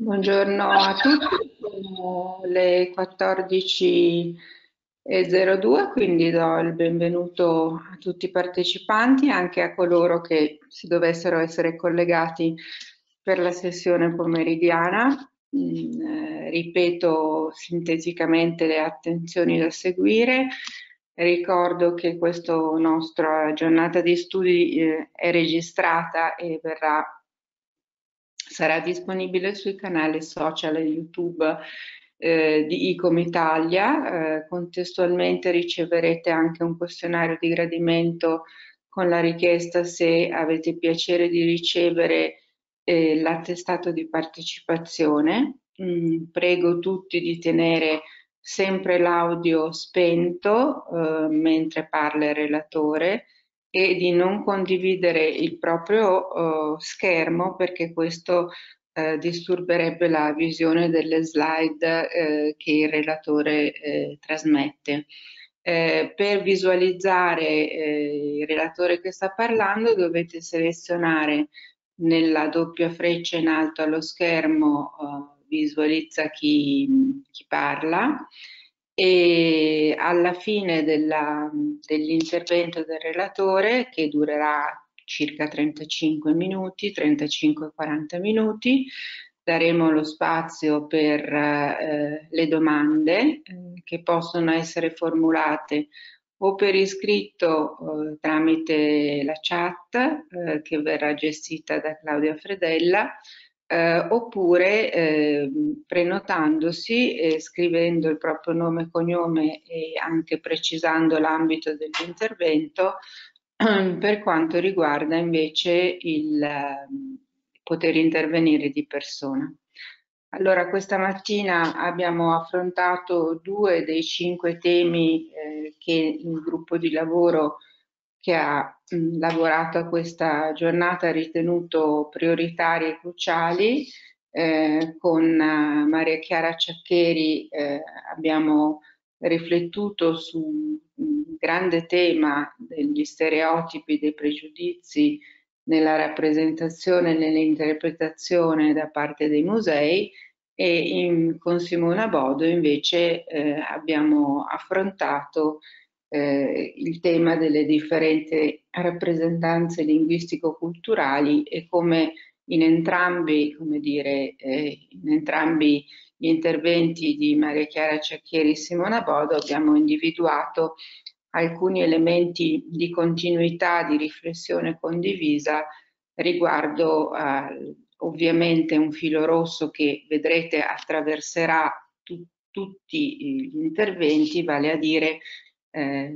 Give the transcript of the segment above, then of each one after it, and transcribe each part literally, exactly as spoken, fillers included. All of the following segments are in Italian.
Buongiorno a tutti, sono le quattordici e zero due, quindi do il benvenuto a tutti i partecipanti, anche a coloro che si dovessero essere collegati per la sessione pomeridiana. Mm, eh, ripeto sinteticamente le attenzioni da seguire. Ricordo che questa nostra giornata di studi eh, è registrata e verrà sarà disponibile sui canali social e YouTube eh, di ICOM Italia. Eh, contestualmente riceverete anche un questionario di gradimento con la richiesta, se avete piacere di ricevere eh, l'attestato di partecipazione. Mm, prego tutti di tenere sempre l'audio spento eh, mentre parla il relatore e di non condividere il proprio uh, schermo, perché questo uh, disturberebbe la visione delle slide uh, che il relatore uh, trasmette. Eh, per visualizzare eh, il relatore che sta parlando dovete selezionare nella doppia freccia in alto allo schermo uh, visualizza chi, chi parla, e alla fine dell'intervento del relatore, che durerà circa trentacinque minuti, trentacinque quaranta minuti, daremo lo spazio per eh, le domande eh, che possono essere formulate o per iscritto eh, tramite la chat eh, che verrà gestita da Claudia Fredella, eh, oppure eh, prenotandosi e scrivendo il proprio nome e cognome e anche precisando l'ambito dell'intervento per quanto riguarda invece il eh, poter intervenire di persona. Allora, questa mattina abbiamo affrontato due dei cinque temi eh, che il gruppo di lavoro che ha mh, lavorato a questa giornata ha ritenuto prioritari e cruciali. Eh, con uh, Maria Chiara Ciaccheri eh, abbiamo riflettuto su un grande tema degli stereotipi, dei pregiudizi nella rappresentazione e nell'interpretazione da parte dei musei, e in, con Simona Bodo invece eh, abbiamo affrontato eh, il tema delle differenti rappresentanze linguistico-culturali e come in entrambi, come dire, eh, in entrambi gli interventi di Maria Chiara Ciacchieri e Simona Bodo abbiamo individuato alcuni elementi di continuità, di riflessione condivisa riguardo a, ovviamente, un filo rosso che vedrete attraverserà tu, tutti gli interventi, vale a dire eh,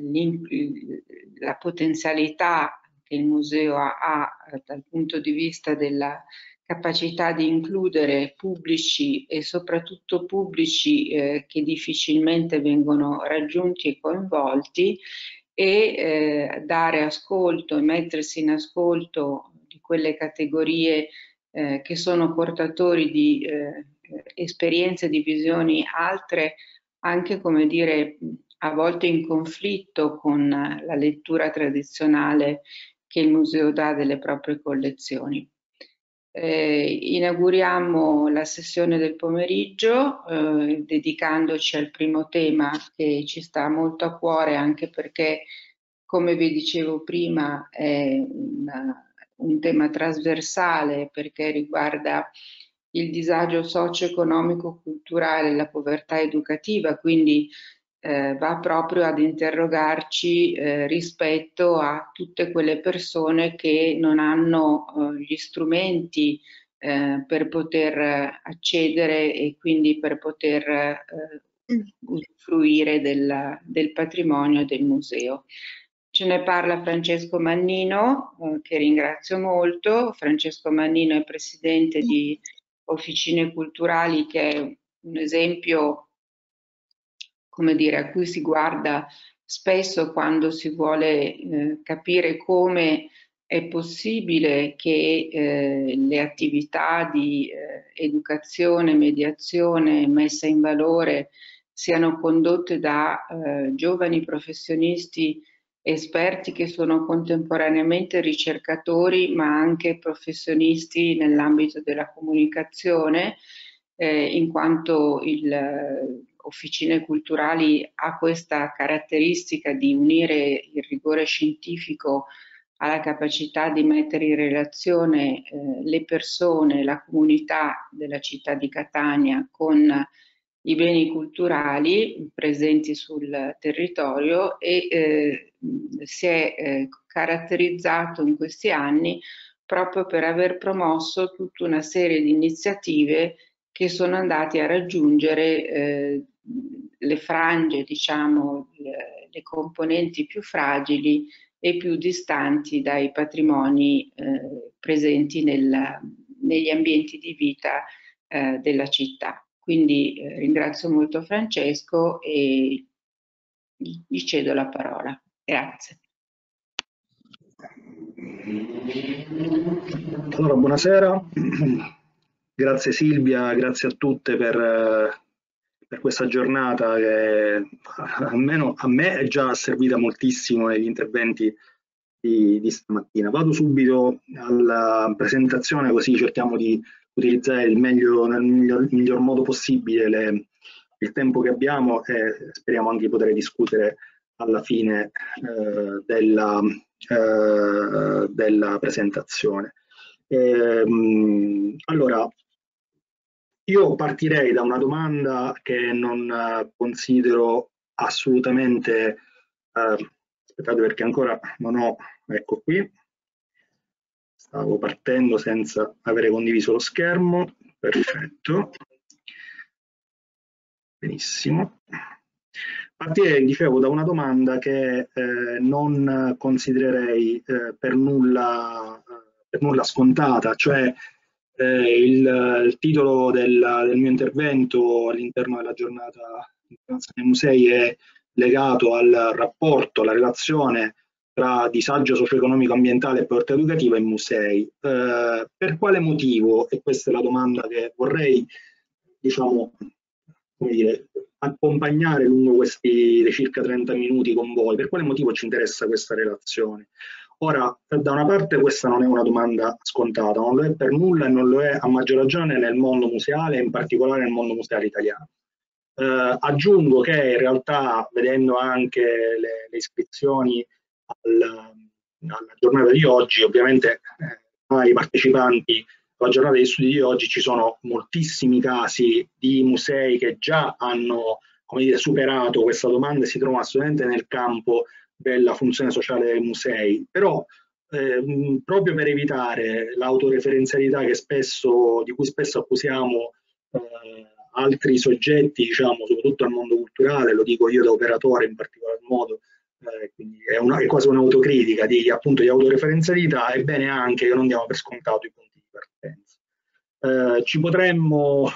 la potenzialità che il museo ha, ha dal punto di vista della capacità di includere pubblici e soprattutto pubblici eh, che difficilmente vengono raggiunti e coinvolti, e eh, dare ascolto e mettersi in ascolto di quelle categorie eh, che sono portatori di eh, esperienze, di visioni altre, anche, come dire, a volte in conflitto con la lettura tradizionale che il museo dà delle proprie collezioni. Eh, inauguriamo la sessione del pomeriggio eh, dedicandoci al primo tema che ci sta molto a cuore, anche perché, come vi dicevo prima, è una, un tema trasversale, perché riguarda il disagio socio-economico-culturale e la povertà educativa, quindi eh, va proprio ad interrogarci eh, rispetto a tutte quelle persone che non hanno eh, gli strumenti eh, per poter accedere e quindi per poter eh, usufruire del, del patrimonio del museo. Ce ne parla Francesco Mannino, eh, che ringrazio molto. Francesco Mannino è presidente di Officine Culturali, che è un esempio, come dire, a cui si guarda spesso quando si vuole eh, capire come è possibile che eh, le attività di eh, educazione, mediazione, messa in valore siano condotte da eh, giovani professionisti esperti che sono contemporaneamente ricercatori ma anche professionisti nell'ambito della comunicazione, eh, in quanto il eh, Officine Culturali ha questa caratteristica di unire il rigore scientifico alla capacità di mettere in relazione eh, le persone, la comunità della città di Catania con i beni culturali presenti sul territorio e eh, si è eh, caratterizzato in questi anni proprio per aver promosso tutta una serie di iniziative che sono andati a raggiungere eh, le frange, diciamo, le, le componenti più fragili e più distanti dai patrimoni eh, presenti nel, negli ambienti di vita eh, della città. Quindi eh, ringrazio molto Francesco e gli, gli cedo la parola. Grazie. Allora, buonasera, grazie Silvia, grazie a tutte per, per questa giornata che almeno a me è già servita moltissimo negli interventi di, di stamattina. Vado subito alla presentazione così cerchiamo di utilizzare il meglio, nel miglior, miglior modo possibile le, il tempo che abbiamo e speriamo anche di poter discutere alla fine eh, della, eh, della presentazione. Ehm, allora, io partirei da una domanda che non eh, considero assolutamente, eh, aspettate perché ancora non ho, ecco qui, stavo partendo senza avere condiviso lo schermo, perfetto, benissimo. Partirei, dicevo, da una domanda che eh, non considererei eh, per nulla, per nulla scontata, cioè eh, il, il titolo del, del mio intervento all'interno della giornata internazionale dei musei è legato al rapporto, alla relazione tra disagio socio-economico ambientale e povertà educativa e musei. Eh, per quale motivo, e questa è la domanda che vorrei, diciamo, come dire, accompagnare lungo questi circa trenta minuti con voi, per quale motivo ci interessa questa relazione? Ora, da una parte questa non è una domanda scontata, non lo è per nulla e non lo è a maggior ragione nel mondo museale, in particolare nel mondo museale italiano. Eh, aggiungo che in realtà, vedendo anche le, le iscrizioni al, alla giornata di oggi, ovviamente eh, i partecipanti alla giornata di studi di oggi ci sono moltissimi casi di musei che già hanno, come dire, superato questa domanda e si trovano assolutamente nel campo della funzione sociale dei musei, però eh, proprio per evitare l'autoreferenzialità che spesso, di cui spesso accusiamo eh, altri soggetti, diciamo, soprattutto al mondo culturale, lo dico io da operatore in particolar modo, eh, quindi è, una, è quasi un'autocritica di, appunto, di autoreferenzialità, è bene anche che non diamo per scontato i punti di partenza. Eh, ci potremmo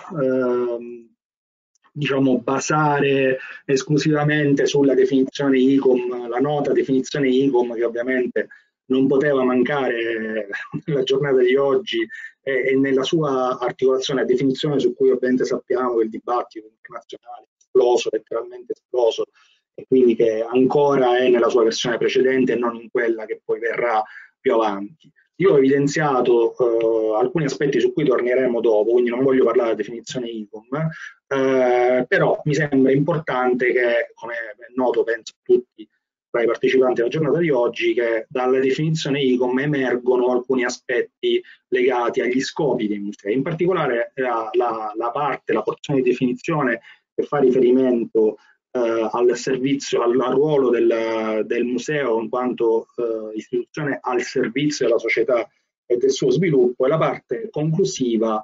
eh, diciamo, basare esclusivamente sulla definizione I C O M, la nota definizione I C O M che ovviamente non poteva mancare nella giornata di oggi e, e nella sua articolazione e definizione su cui ovviamente sappiamo che il dibattito internazionale è esploso, letteralmente esploso, e quindi che ancora è nella sua versione precedente e non in quella che poi verrà più avanti. Io ho evidenziato eh, alcuni aspetti su cui torneremo dopo, quindi non voglio parlare della definizione I C O M, eh, però mi sembra importante che, come è noto penso a tutti tra i partecipanti alla giornata di oggi, che dalla definizione I C O M emergono alcuni aspetti legati agli scopi dei musei, in particolare la, la, la parte, la porzione di definizione che fa riferimento eh, al servizio, al, al ruolo del, del museo in quanto eh, istituzione al servizio della società e del suo sviluppo, e la parte conclusiva,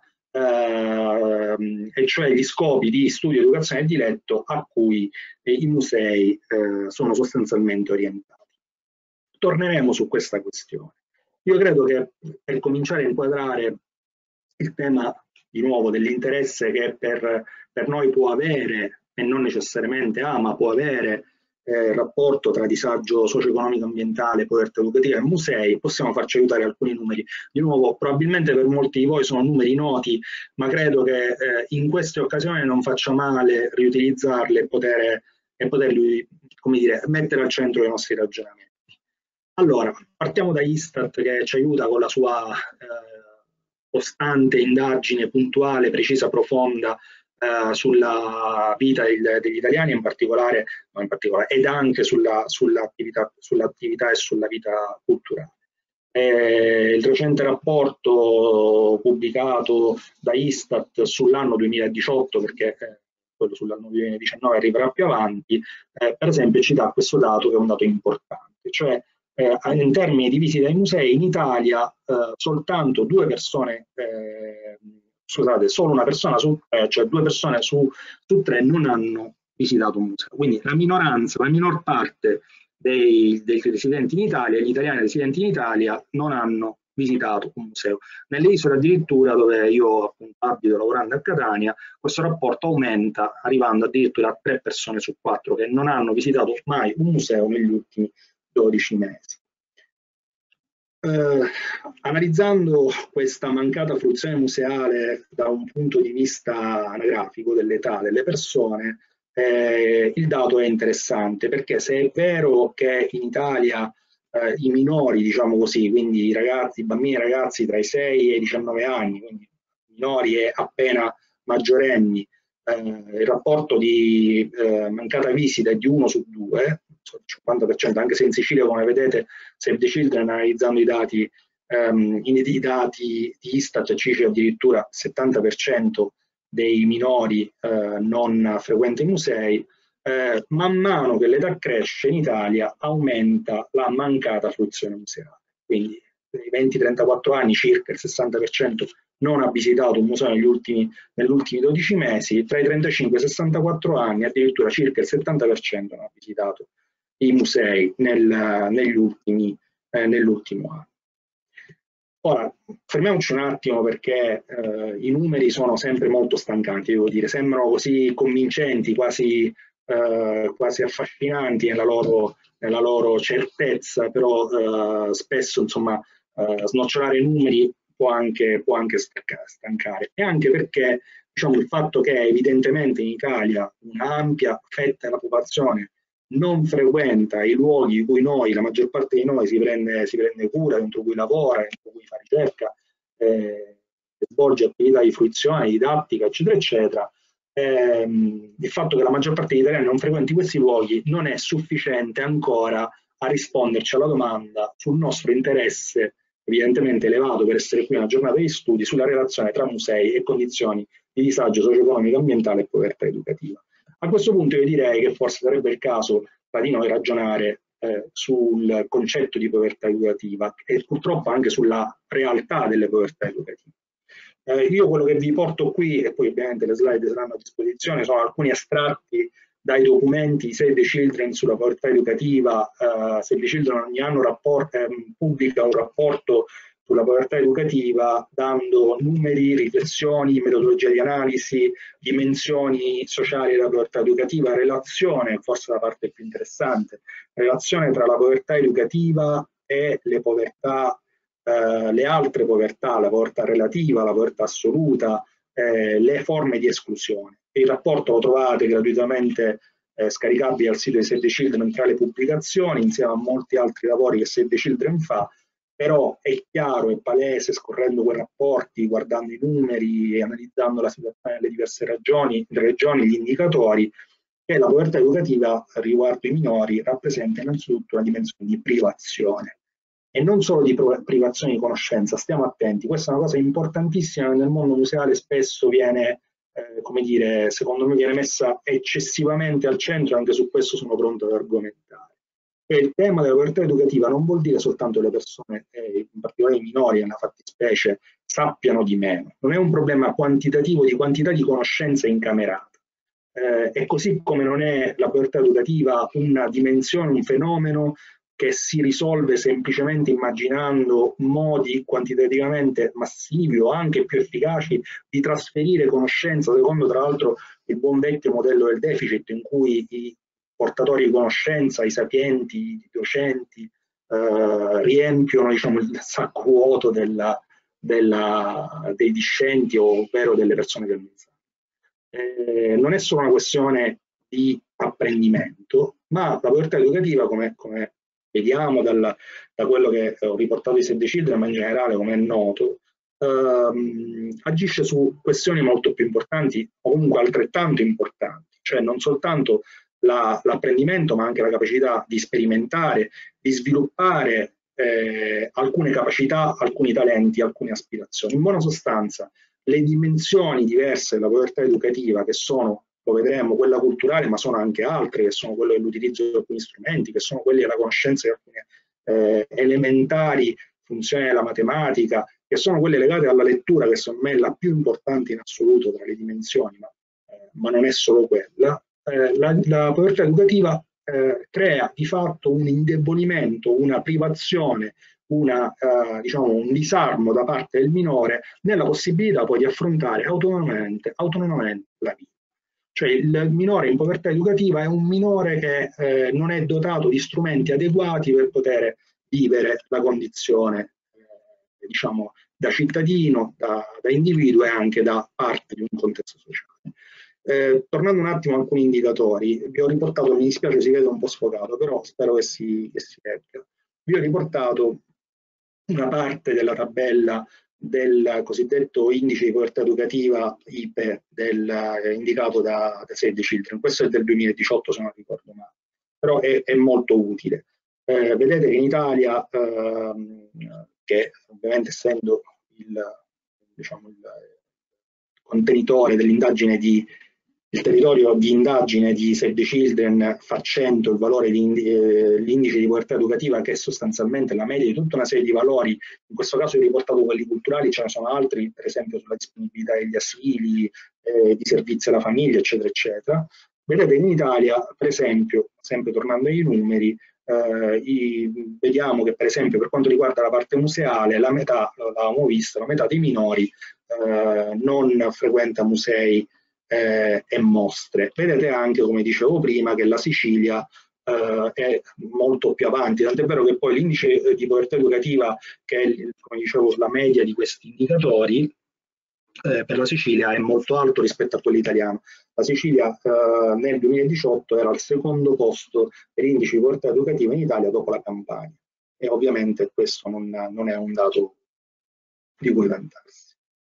eh, e cioè gli scopi di studio, educazione e diletto a cui eh, i musei eh, sono sostanzialmente orientati. Torneremo su questa questione. Io credo che per cominciare a inquadrare il tema di nuovo dell'interesse che per, per noi può avere, e non necessariamente ha, ma può avere eh, il rapporto tra disagio socio-economico ambientale, povertà educativa e musei, possiamo farci aiutare alcuni numeri. Di nuovo, probabilmente per molti di voi sono numeri noti, ma credo che eh, in queste occasioni non faccia male riutilizzarli e, poter, e poterli, come dire, mettere al centro dei nostri ragionamenti. Allora, partiamo da Istat che ci aiuta con la sua, eh, costante indagine puntuale, precisa, profonda eh, sulla vita del, degli italiani, in particolare, no, in particolare ed anche sulla, sull'attività, sull'attività e sulla vita culturale. Eh, il recente rapporto pubblicato da Istat sull'anno duemiladiciotto, perché eh, quello sull'anno duemiladiciannove arriverà più avanti, eh, per esempio ci dà questo dato che è un dato importante, cioè eh, in termini di visite ai musei in Italia eh, soltanto due persone, eh, scusate, solo una persona su, eh, cioè due persone su, su tre non hanno visitato un museo, quindi la minoranza, la minor parte dei, dei residenti in Italia, gli italiani residenti in Italia non hanno visitato un museo. Nelle isole addirittura, dove io appunto abito lavorando a Catania, questo rapporto aumenta arrivando addirittura a tre persone su quattro che non hanno visitato mai un museo negli ultimi dodici mesi. Eh, analizzando questa mancata fruizione museale da un punto di vista anagrafico dell'età delle persone, eh, il dato è interessante, perché se è vero che in Italia eh, i minori, diciamo così, quindi i ragazzi, i bambini e ragazzi tra i sei e i diciannove anni, quindi minori e appena maggiorenni, eh, il rapporto di eh, mancata visita è di uno su due, il cinquanta per cento, anche se in Sicilia, come vedete, Save the Children, analizzando i dati, um, i dati di Istat, ci dice addirittura il settanta per cento dei minori eh, non frequenta i musei. Eh, man mano che l'età cresce in Italia aumenta la mancata fruizione museale. Quindi nei venti trentaquattro anni circa il sessanta per cento non ha visitato un museo negli ultimi, negli ultimi dodici mesi, tra i trentacinque e i sessantaquattro anni addirittura circa il settanta per cento non ha visitato i musei nel, negli ultimi, eh, nell'ultimo anno. Ora, fermiamoci un attimo, perché eh, i numeri sono sempre molto stancanti, devo dire, sembrano così convincenti, quasi, eh, quasi affascinanti nella loro, nella loro certezza, però eh, spesso insomma eh, snocciolare i numeri può anche, può anche stancare, e anche perché diciamo, il fatto che evidentemente in Italia un'ampia fetta della popolazione non frequenta i luoghi in cui noi, la maggior parte di noi, si prende, si prende cura, dentro cui lavora, dentro cui fa ricerca, eh, svolge attività di fruizione, didattica, eccetera, eccetera. Ehm, il fatto che la maggior parte degli italiani non frequenti questi luoghi non è sufficiente ancora a risponderci alla domanda sul nostro interesse, evidentemente elevato per essere qui in una giornata di studi, sulla relazione tra musei e condizioni di disagio socio-economico, ambientale e povertà educativa. A questo punto io direi che forse sarebbe il caso tra di noi ragionare eh, sul concetto di povertà educativa e purtroppo anche sulla realtà delle povertà educative. Eh, io quello che vi porto qui, e poi ovviamente le slide saranno a disposizione, sono alcuni estratti dai documenti di Save the Children sulla povertà educativa. Uh, Save the Children ogni anno rapport, eh, pubblica un rapporto sulla povertà educativa, dando numeri, riflessioni, metodologia di analisi, dimensioni sociali della povertà educativa, relazione, forse la parte più interessante, relazione tra la povertà educativa e le povertà, eh, le altre povertà, la povertà relativa, la povertà assoluta, eh, le forme di esclusione. Il rapporto lo trovate gratuitamente eh, scaricabile al sito di Save the Children tra le pubblicazioni, insieme a molti altri lavori che Save the Children fa. Però è chiaro, è palese, scorrendo quei rapporti, guardando i numeri e analizzando la situazione nelle diverse regioni, regioni, gli indicatori, che la povertà educativa riguardo i minori rappresenta innanzitutto una dimensione di privazione. E non solo di privazione di conoscenza, stiamo attenti, questa è una cosa importantissima che nel mondo museale spesso viene, eh, come dire, secondo me viene messa eccessivamente al centro, anche su questo sono pronto ad argomentare. E il tema della povertà educativa non vuol dire soltanto che le persone, eh, in particolare i minori nella fattispecie, sappiano di meno. Non è un problema quantitativo di quantità di conoscenza incamerata. Eh, e così come non è la povertà educativa una dimensione, un fenomeno che si risolve semplicemente immaginando modi quantitativamente massivi o anche più efficaci di trasferire conoscenza, secondo tra l'altro il buon vecchio modello del deficit, in cui i portatori di conoscenza, i sapienti, i docenti, eh, riempiono diciamo, il sacco vuoto della, della, dei discenti, ovvero delle persone che non sanno. Eh, non è solo una questione di apprendimento, ma la povertà educativa, come, come vediamo dal, da quello che ho riportato di Save the Children, ma in generale, come è noto, ehm, agisce su questioni molto più importanti, o comunque altrettanto importanti, cioè non soltanto la, l'apprendimento, ma anche la capacità di sperimentare, di sviluppare eh, alcune capacità, alcuni talenti, alcune aspirazioni. In buona sostanza, le dimensioni diverse della povertà educativa, che sono, lo vedremo, quella culturale, ma sono anche altre, che sono quelle dell'utilizzo di alcuni strumenti, che sono quelle della conoscenza di alcune eh, elementari funzioni della matematica, che sono quelle legate alla lettura, che secondo me è la più importante in assoluto tra le dimensioni, ma, eh, ma non è solo quella. Eh, la, la povertà educativa eh, crea di fatto un indebolimento, una privazione, una, eh, diciamo, un disarmo da parte del minore nella possibilità poi di affrontare autonomamente, autonomamente la vita. Cioè il minore in povertà educativa è un minore che eh, non è dotato di strumenti adeguati per poter vivere la condizione, eh, diciamo, da cittadino, da, da individuo e anche da parte di un contesto sociale. Eh, tornando un attimo a alcuni indicatori, vi ho riportato, mi dispiace si vede un po' sfocato, però spero che si, che si legga. Vi ho riportato una parte della tabella del cosiddetto indice di povertà educativa I P E del, eh, indicato da, da Save the Children. Questo è del duemiladiciotto, se non ricordo male, però è, è molto utile. Eh, vedete che in Italia, ehm, che ovviamente essendo il, diciamo, il contenitore dell'indagine di il territorio di indagine di Save the Children fa cento il valore di eh, l'indice di povertà educativa, che è sostanzialmente la media di tutta una serie di valori. In questo caso ho riportato quelli culturali, ce ne sono altri, per esempio sulla disponibilità degli asili, eh, di servizi alla famiglia, eccetera, eccetera. Vedete in Italia, per esempio, sempre tornando ai numeri, eh, i, vediamo che per esempio per quanto riguarda la parte museale, la metà, l'avevamo visto, la metà dei minori eh, non frequenta musei eh, e mostre. Vedete anche, come dicevo prima, che la Sicilia eh, è molto più avanti, tant'è vero che poi l'indice di povertà educativa, che è, come dicevo, la media di questi indicatori, eh, per la Sicilia è molto alto rispetto a quello italiano. La Sicilia eh, nel duemiladiciotto era al secondo posto per indice di povertà educativa in Italia dopo la Campania, e ovviamente questo non, non è un dato di cui vantarsi.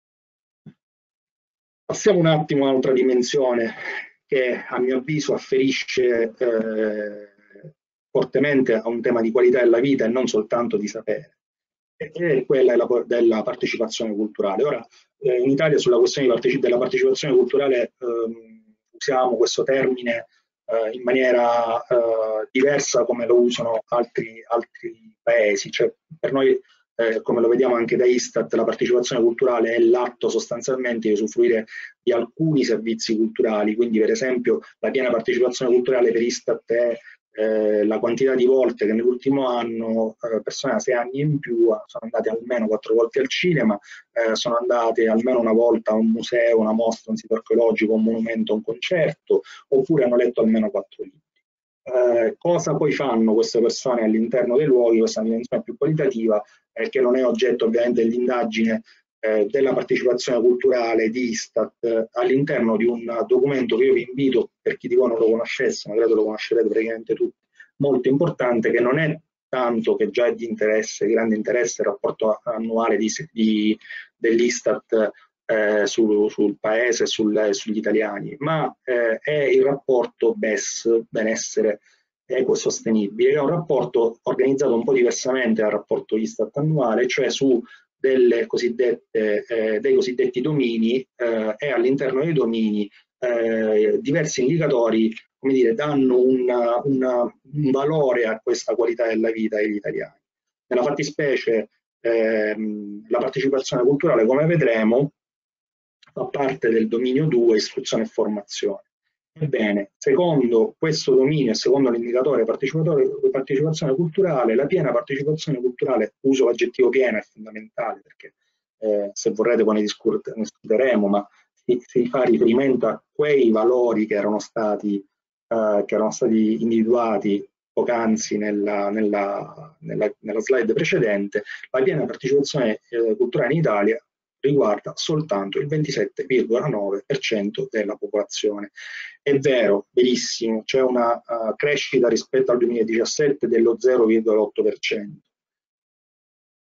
Passiamo un attimo a un'altra dimensione che a mio avviso afferisce eh, fortemente a un tema di qualità della vita e non soltanto di sapere, e è quella della, della partecipazione culturale. Ora, eh, in Italia sulla questione parteci della partecipazione culturale ehm, usiamo questo termine eh, in maniera eh, diversa come lo usano altri, altri paesi. Cioè, per noi, eh, come lo vediamo anche da Istat, la partecipazione culturale è l'atto sostanzialmente di usufruire di alcuni servizi culturali, quindi per esempio la piena partecipazione culturale per Istat è eh, la quantità di volte che nell'ultimo anno eh, persone da sei anni in più sono andate almeno quattro volte al cinema, eh, sono andate almeno una volta a un museo, una mostra, un sito archeologico, un monumento, un concerto, oppure hanno letto almeno quattro libri. Eh, cosa poi fanno queste persone all'interno dei luoghi, questa dimensione più qualitativa, eh, che non è oggetto ovviamente dell'indagine eh, della partecipazione culturale di Istat, eh, all'interno di un documento che io vi invito, per chi di voi non lo conoscesse, ma credo lo conoscerete praticamente tutti, molto importante, che non è tanto, che già è di interesse, di grande interesse, il rapporto annuale di, di, dell'Istat eh, su, sul paese, sul, sugli italiani, ma eh, è il rapporto B E S, benessere ecosostenibile, che è un rapporto organizzato un po' diversamente dal rapporto Istat annuale, cioè su delle cosiddette, eh, dei cosiddetti domini eh, e all'interno dei domini eh, diversi indicatori, come dire, danno una, una, un valore a questa qualità della vita degli italiani. Nella fattispecie ehm, la partecipazione culturale, come vedremo, fa parte del dominio due, istruzione e formazione. Ebbene, secondo questo dominio e secondo l'indicatore partecipazione culturale, la piena partecipazione culturale, uso l'aggettivo piena, è fondamentale, perché eh, se vorrete poi ne discuteremo, ma si, si fa riferimento a quei valori che erano stati, eh, che erano stati individuati poc'anzi nella, nella, nella, nella slide precedente. La piena partecipazione eh, culturale in Italia riguarda soltanto il ventisette virgola nove per cento della popolazione. È vero, verissimo, c'è una uh, crescita rispetto al duemiladiciassette dello zero virgola otto per cento.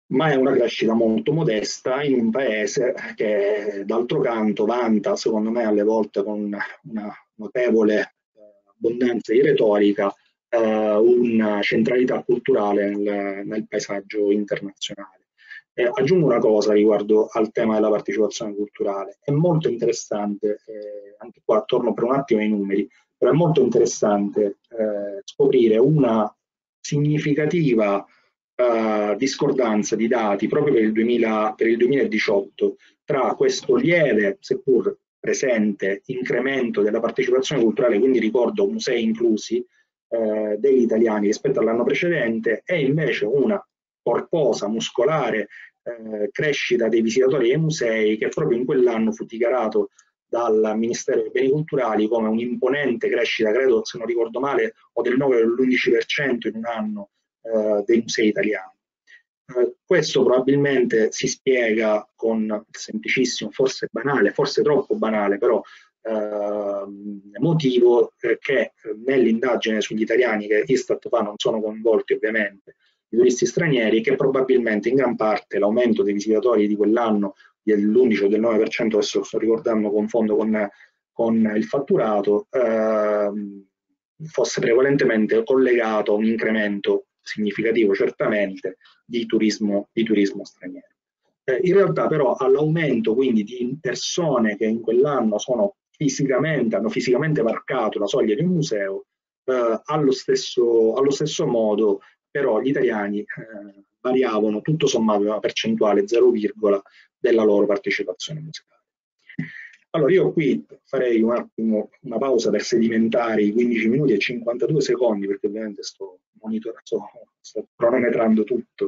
ma è una crescita molto modesta in un paese che d'altro canto vanta, secondo me alle volte con una notevole eh, abbondanza di retorica, eh, una centralità culturale nel, nel paesaggio internazionale. Eh, aggiungo una cosa riguardo al tema della partecipazione culturale. È molto interessante, eh, anche qua torno per un attimo ai numeri, però è molto interessante eh, scoprire una significativa eh, discordanza di dati proprio per il, duemila, per il duemiladiciotto tra questo lieve, seppur presente, incremento della partecipazione culturale, quindi ricordo musei inclusi, eh, degli italiani rispetto all'anno precedente, e invece una corposa, muscolare eh, crescita dei visitatori ai musei che proprio in quell'anno fu dichiarato dal Ministero dei Beni Culturali come un'imponente crescita, credo se non ricordo male, o del nove o dell'undici per cento in un anno eh, dei musei italiani. Eh, questo probabilmente si spiega con il semplicissimo, forse banale, forse troppo banale, però eh, motivo eh, che nell'indagine sugli italiani che Istat fa non sono coinvolti ovviamente i turisti stranieri, che probabilmente in gran parte l'aumento dei visitatori di quell'anno dell'undici o del nove per cento, adesso sto ricordando, confondo con, con il fatturato, eh, fosse prevalentemente collegato a un incremento significativo certamente di turismo, di turismo straniero. Eh, in realtà però all'aumento quindi di persone che in quell'anno sono fisicamente, hanno fisicamente varcato la soglia di un museo, eh, allo, stesso, allo stesso modo però gli italiani eh, variavano tutto sommato una percentuale zero, della loro partecipazione musicale. Allora io qui farei un attimo una pausa per sedimentare i quindici minuti e cinquantadue secondi, perché ovviamente sto monitorando, sto cronometrando tutto,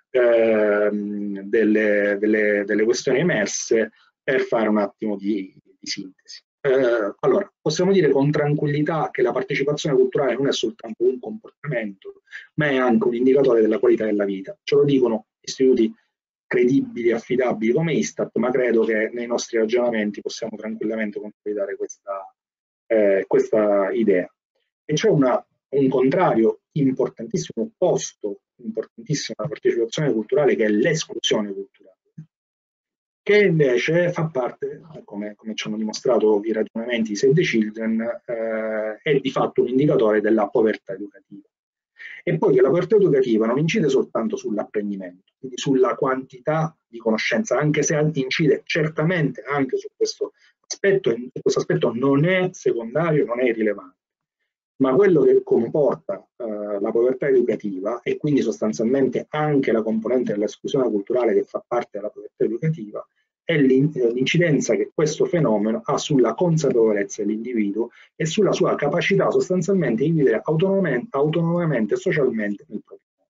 ehm, delle, delle, delle questioni emerse, per fare un attimo di, di sintesi. Eh, allora, possiamo dire con tranquillità che la partecipazione culturale non è soltanto un comportamento, ma è anche un indicatore della qualità della vita. Ce lo dicono istituti credibili e affidabili come Istat, ma credo che nei nostri ragionamenti possiamo tranquillamente consolidare questa, eh, questa idea. E c'è una, un contrario importantissimo, opposto importantissimo alla partecipazione culturale, che è l'esclusione culturale, che invece fa parte, come, come ci hanno dimostrato i ragionamenti di Save the Children, eh, è di fatto un indicatore della povertà educativa. E poi che la povertà educativa non incide soltanto sull'apprendimento, quindi sulla quantità di conoscenza, anche se incide certamente anche su questo aspetto, e questo aspetto non è secondario, non è irrilevante. Ma quello che comporta eh, la povertà educativa, e quindi sostanzialmente anche la componente dell'esclusione culturale che fa parte della povertà educativa, è l'incidenza che questo fenomeno ha sulla consapevolezza dell'individuo e sulla sua capacità sostanzialmente di vivere autonomamente, autonomamente e socialmente nel proprio mondo.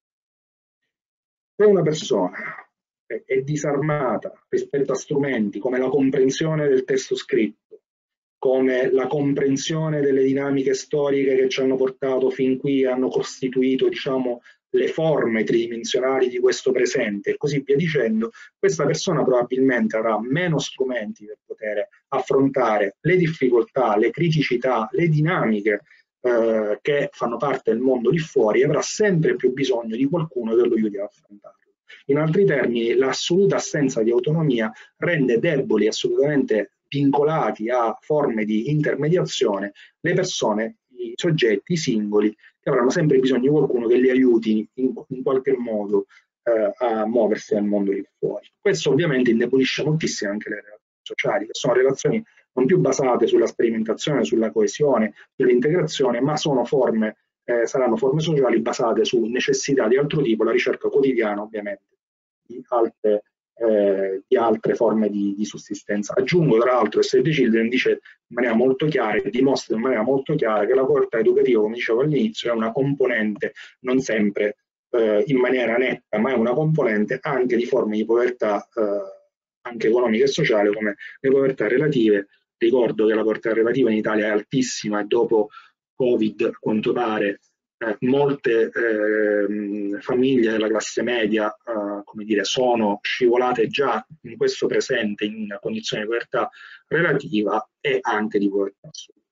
Se una persona è, è disarmata rispetto a strumenti come la comprensione del testo scritto, come la comprensione delle dinamiche storiche che ci hanno portato fin qui, hanno costituito, diciamo, le forme tridimensionali di questo presente e così via dicendo, questa persona probabilmente avrà meno strumenti per poter affrontare le difficoltà, le criticità, le dinamiche eh, che fanno parte del mondo lì fuori, e avrà sempre più bisogno di qualcuno che lo aiuti ad affrontarlo. In altri termini, l'assoluta assenza di autonomia rende deboli, assolutamente vincolati a forme di intermediazione, le persone, i soggetti, i singoli, che avranno sempre bisogno di qualcuno che li aiuti in, in qualche modo eh, a muoversi nel mondo lì fuori. Questo ovviamente indebolisce moltissimo anche le relazioni sociali, che sono relazioni non più basate sulla sperimentazione, sulla coesione, sull'integrazione, ma sono forme, eh, saranno forme sociali basate su necessità di altro tipo, la ricerca quotidiana ovviamente di altre Eh, di altre forme di, di sussistenza. Aggiungo tra l'altro che Save the Children dice in maniera molto chiara e dimostra in maniera molto chiara che la povertà educativa, come dicevo all'inizio, è una componente non sempre eh, in maniera netta, ma è una componente anche di forme di povertà eh, anche economica e sociale, come le povertà relative. Ricordo che la povertà relativa in Italia è altissima e dopo Covid, a quanto pare, Eh, molte eh, famiglie della classe media eh, come dire, sono scivolate già in questo presente in condizioni di povertà relativa e anche di povertà assoluta.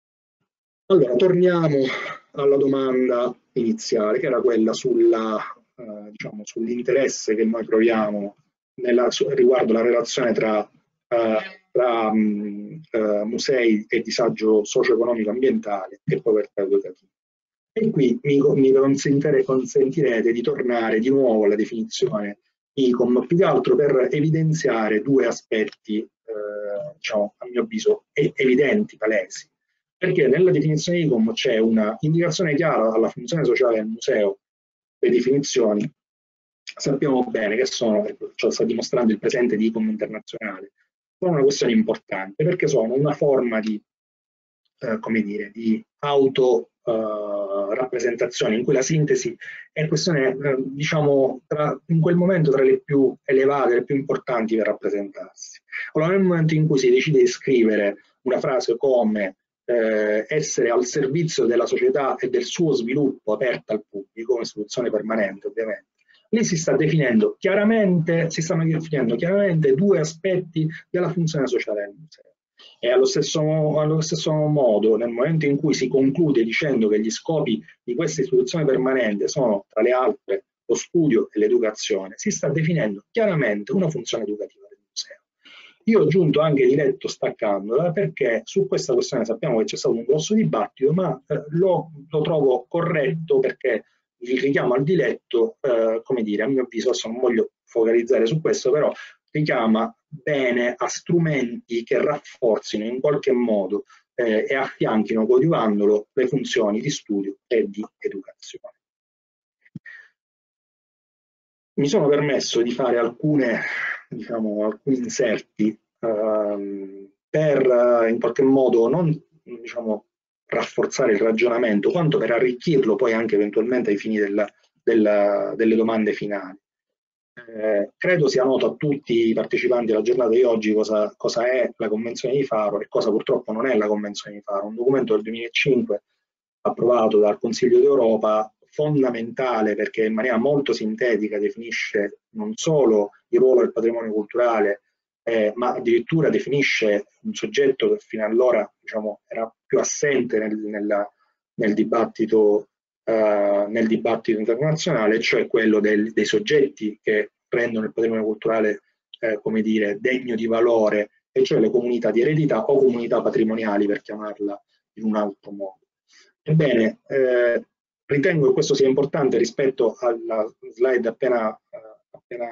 Allora, torniamo alla domanda iniziale, che era quella sulla eh, diciamo, sull'interesse che noi proviamo nella, su, riguardo la relazione tra, eh, tra mh, eh, musei e disagio socio-economico ambientale e povertà educativa. E qui mi, mi consentirete di tornare di nuovo alla definizione I C O M, più che altro per evidenziare due aspetti, eh, diciamo, a mio avviso, evidenti, palesi. Perché nella definizione I C O M c'è una indicazione chiara alla funzione sociale del museo. Le definizioni sappiamo bene che sono, ciò sta dimostrando il presente di I C O M internazionale, sono una questione importante perché sono una forma di, eh, come dire, di auto Uh, rappresentazioni in cui la sintesi è questione, uh, diciamo, tra, in quel momento tra le più elevate, le più importanti per rappresentarsi. Allora, nel momento in cui si decide di scrivere una frase come eh, essere al servizio della società e del suo sviluppo aperta al pubblico, come istituzione permanente ovviamente, lì si sta definendo chiaramente, si stanno definendo chiaramente due aspetti della funzione sociale del museo. E allo stesso, allo stesso modo, nel momento in cui si conclude dicendo che gli scopi di questa istituzione permanente sono, tra le altre, lo studio e l'educazione, si sta definendo chiaramente una funzione educativa del museo. Io ho aggiunto anche diletto staccandola perché su questa questione sappiamo che c'è stato un grosso dibattito, ma eh, lo, lo trovo corretto perché il richiamo al diletto, eh, come dire, a mio avviso, adesso non voglio focalizzare su questo, però richiama bene a strumenti che rafforzino in qualche modo eh, e affianchino, coadiuvandolo, le funzioni di studio e di educazione. Mi sono permesso di fare alcune, diciamo, alcuni inserti ehm, per in qualche modo non, diciamo, rafforzare il ragionamento, quanto per arricchirlo poi anche eventualmente ai fini della, della, delle domande finali. Eh, credo sia noto a tutti i partecipanti alla giornata di oggi cosa, cosa è la Convenzione di Faro e cosa purtroppo non è la Convenzione di Faro, un documento del duemilacinque approvato dal Consiglio d'Europa, fondamentale perché in maniera molto sintetica definisce non solo il ruolo del patrimonio culturale, eh, ma addirittura definisce un soggetto che fino ad allora, diciamo, era più assente nel, nella, nel dibattito Uh, nel dibattito internazionale, cioè quello del, dei soggetti che rendono il patrimonio culturale, eh, come dire, degno di valore, e cioè le comunità di eredità o comunità patrimoniali, per chiamarla in un altro modo. Ebbene, eh, ritengo che questo sia importante rispetto alla slide appena, uh, appena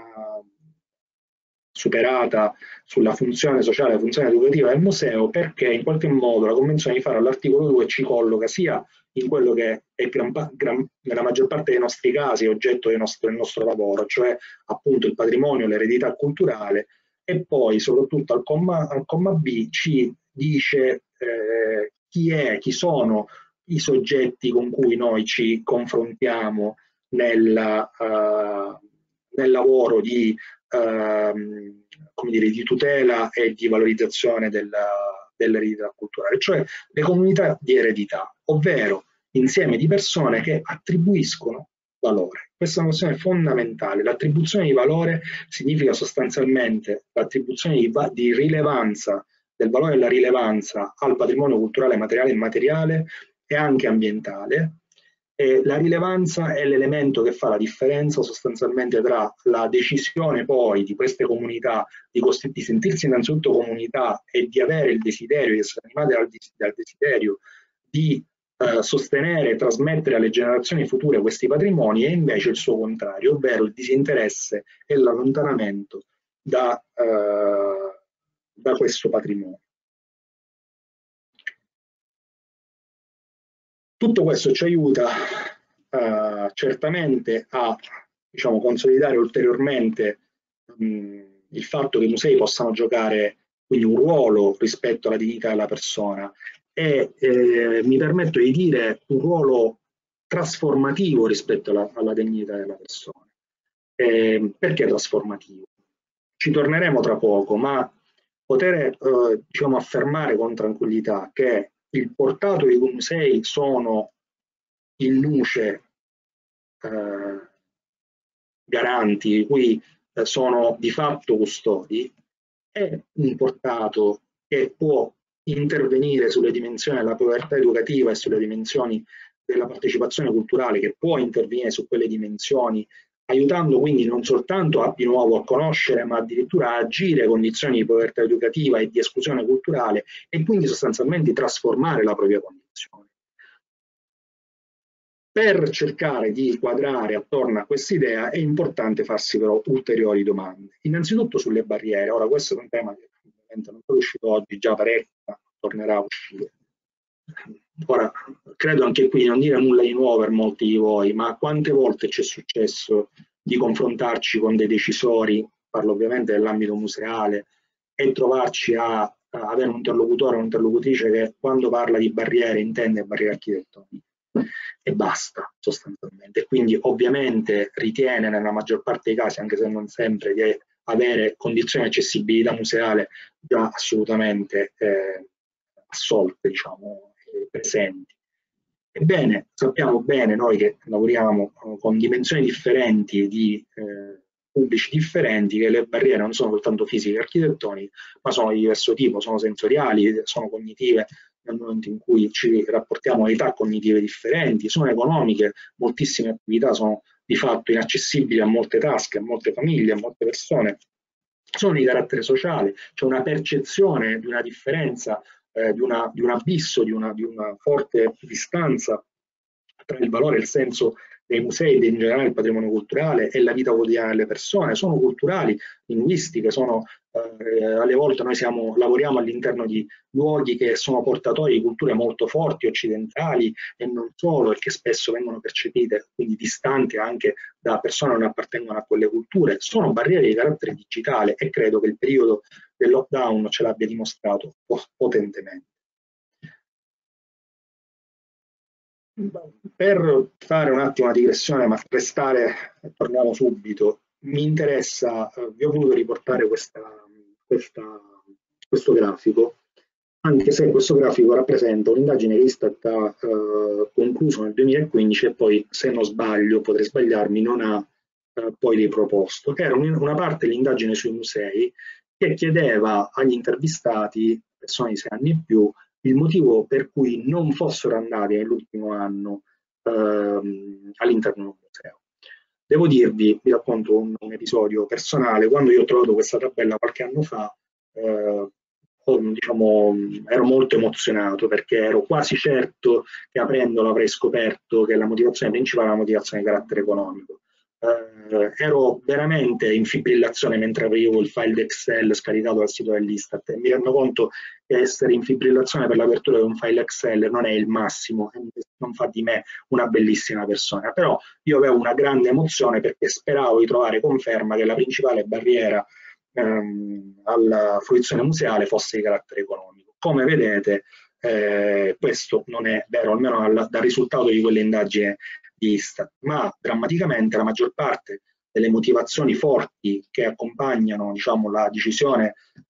superata sulla funzione sociale, la funzione educativa del museo, perché in qualche modo la Convenzione di Faro all'articolo due ci colloca sia in quello che è gran, gran, nella maggior parte dei nostri casi oggetto del nostro, del nostro lavoro, cioè appunto il patrimonio, l'eredità culturale, e poi soprattutto al comma, al comma B ci dice eh, chi è, chi sono i soggetti con cui noi ci confrontiamo nella, uh, nel lavoro di Ehm, come dire, di tutela e di valorizzazione dell'eredità culturale, cioè le comunità di eredità, ovvero insieme di persone che attribuiscono valore. Questa è una questione fondamentale. L'attribuzione di valore significa sostanzialmente l'attribuzione di, di rilevanza, del valore e della rilevanza al patrimonio culturale materiale e immateriale e anche ambientale. E la rilevanza è l'elemento che fa la differenza sostanzialmente tra la decisione poi di queste comunità di, di sentirsi innanzitutto comunità e di avere il desiderio, di essere animate dal, dal desiderio di eh, sostenere e trasmettere alle generazioni future questi patrimoni, e invece il suo contrario, ovvero il disinteresse e l'allontanamento da, eh, da questo patrimonio. Tutto questo ci aiuta uh, certamente a, diciamo, consolidare ulteriormente mh, il fatto che i musei possano giocare quindi un ruolo rispetto alla dignità della persona e eh, mi permetto di dire un ruolo trasformativo rispetto alla, alla dignità della persona. Eh, perché trasformativo? Ci torneremo tra poco, ma poter eh, diciamo, affermare con tranquillità che il portato dei musei sono in nuce eh, garanti, di cui eh, sono di fatto custodi, è un portato che può intervenire sulle dimensioni della povertà educativa e sulle dimensioni della partecipazione culturale, che può intervenire su quelle dimensioni aiutando quindi non soltanto a di nuovo a conoscere, ma addirittura a agire condizioni di povertà educativa e di esclusione culturale e quindi sostanzialmente trasformare la propria condizione. Per cercare di quadrare attorno a questa idea è importante farsi però ulteriori domande. Innanzitutto sulle barriere, ora questo è un tema che ovviamente non è uscito oggi, già parecchio, ma tornerà a uscire. Ora, credo anche qui non dire nulla di nuovo per molti di voi, ma quante volte ci è successo di confrontarci con dei decisori, parlo ovviamente dell'ambito museale, e trovarci a, a avere un interlocutore o un'interlocutrice che quando parla di barriere intende barriere architettoniche e basta sostanzialmente. Quindi ovviamente ritiene nella maggior parte dei casi, anche se non sempre, di avere condizioni di accessibilità museale già assolutamente eh, assolte, diciamo, eh, presenti. Ebbene, sappiamo bene noi che lavoriamo eh, con dimensioni differenti di eh, pubblici differenti, che le barriere non sono soltanto fisiche e architettoniche, ma sono di diverso tipo, sono sensoriali, sono cognitive, nel momento in cui ci rapportiamo a età cognitive differenti, sono economiche, moltissime attività sono di fatto inaccessibili a molte tasche, a molte famiglie, a molte persone, sono di carattere sociale, c'è una percezione di una differenza, eh, di, una, di un abisso, di una, di una forte distanza tra il valore e il senso dei musei e in generale il patrimonio culturale e la vita quotidiana delle persone, sono culturali, linguistiche, sono, eh, alle volte noi siamo, lavoriamo all'interno di luoghi che sono portatori di culture molto forti, occidentali e non solo, e che spesso vengono percepite, quindi distanti anche da persone che non appartengono a quelle culture, sono barriere di carattere digitale e credo che il periodo del lockdown ce l'abbia dimostrato potentemente. Per fare un attimo una digressione, ma restare, torniamo subito, mi interessa, eh, vi ho voluto riportare questa, questa, questo grafico, anche se questo grafico rappresenta un'indagine che Istat ha eh, concluso nel duemilaquindici e poi, se non sbaglio, potrei sbagliarmi, non ha eh, poi riproposto, che era un, una parte dell'indagine sui musei che chiedeva agli intervistati, persone di sei anni e più, il motivo per cui non fossero andati nell'ultimo anno ehm, all'interno del museo. Devo dirvi, vi racconto un, un episodio personale, quando io ho trovato questa tabella qualche anno fa, eh, diciamo, ero molto emozionato perché ero quasi certo che aprendola avrei scoperto che la motivazione principale è una motivazione di carattere economico. Eh, ero veramente in fibrillazione mentre aprivo il file Excel scaricato dal sito dell'Istat e mi rendo conto che essere in fibrillazione per l'apertura di un file Excel non è il massimo e non fa di me una bellissima persona, però io avevo una grande emozione perché speravo di trovare conferma che la principale barriera ehm, alla fruizione museale fosse di carattere economico. Come vedete eh, questo non è vero, almeno dal, dal risultato di quell'indagine di Istat, ma drammaticamente la maggior parte delle motivazioni forti che accompagnano, diciamo, la decisione,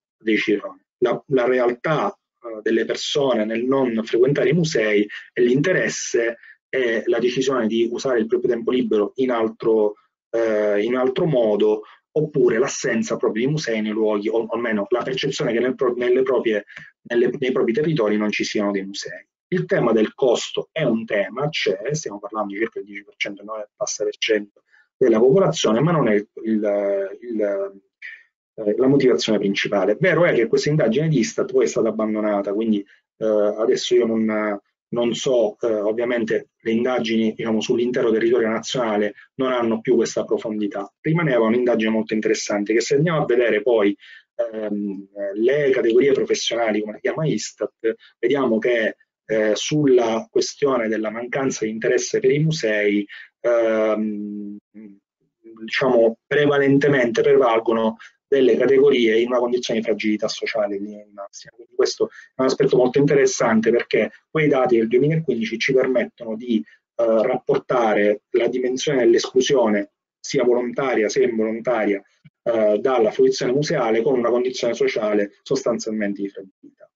la, la realtà uh, delle persone nel non frequentare i musei e l'interesse e la decisione di usare il proprio tempo libero in altro, eh, in altro modo, oppure l'assenza proprio di musei nei luoghi, o almeno la percezione che nel, nelle proprie, nelle, nei propri territori non ci siano dei musei. Il tema del costo è un tema, c'è, stiamo parlando di circa il dieci per cento, nove per cento della popolazione, ma non è il, il, il, eh, la motivazione principale. Vero è che questa indagine di Istat poi è stata abbandonata, quindi eh, adesso io non, non so, eh, ovviamente le indagini diciamo, sull'intero territorio nazionale non hanno più questa profondità. Rimaneva un'indagine molto interessante che se andiamo a vedere poi ehm, le categorie professionali, come le chiama Istat, vediamo che Eh, sulla questione della mancanza di interesse per i musei, ehm, diciamo prevalentemente prevalgono delle categorie in una condizione di fragilità sociale di massima. Quindi questo è un aspetto molto interessante perché quei dati del duemilaquindici ci permettono di eh, rapportare la dimensione dell'esclusione sia volontaria sia involontaria eh, dalla fruizione museale con una condizione sociale sostanzialmente di fragilità.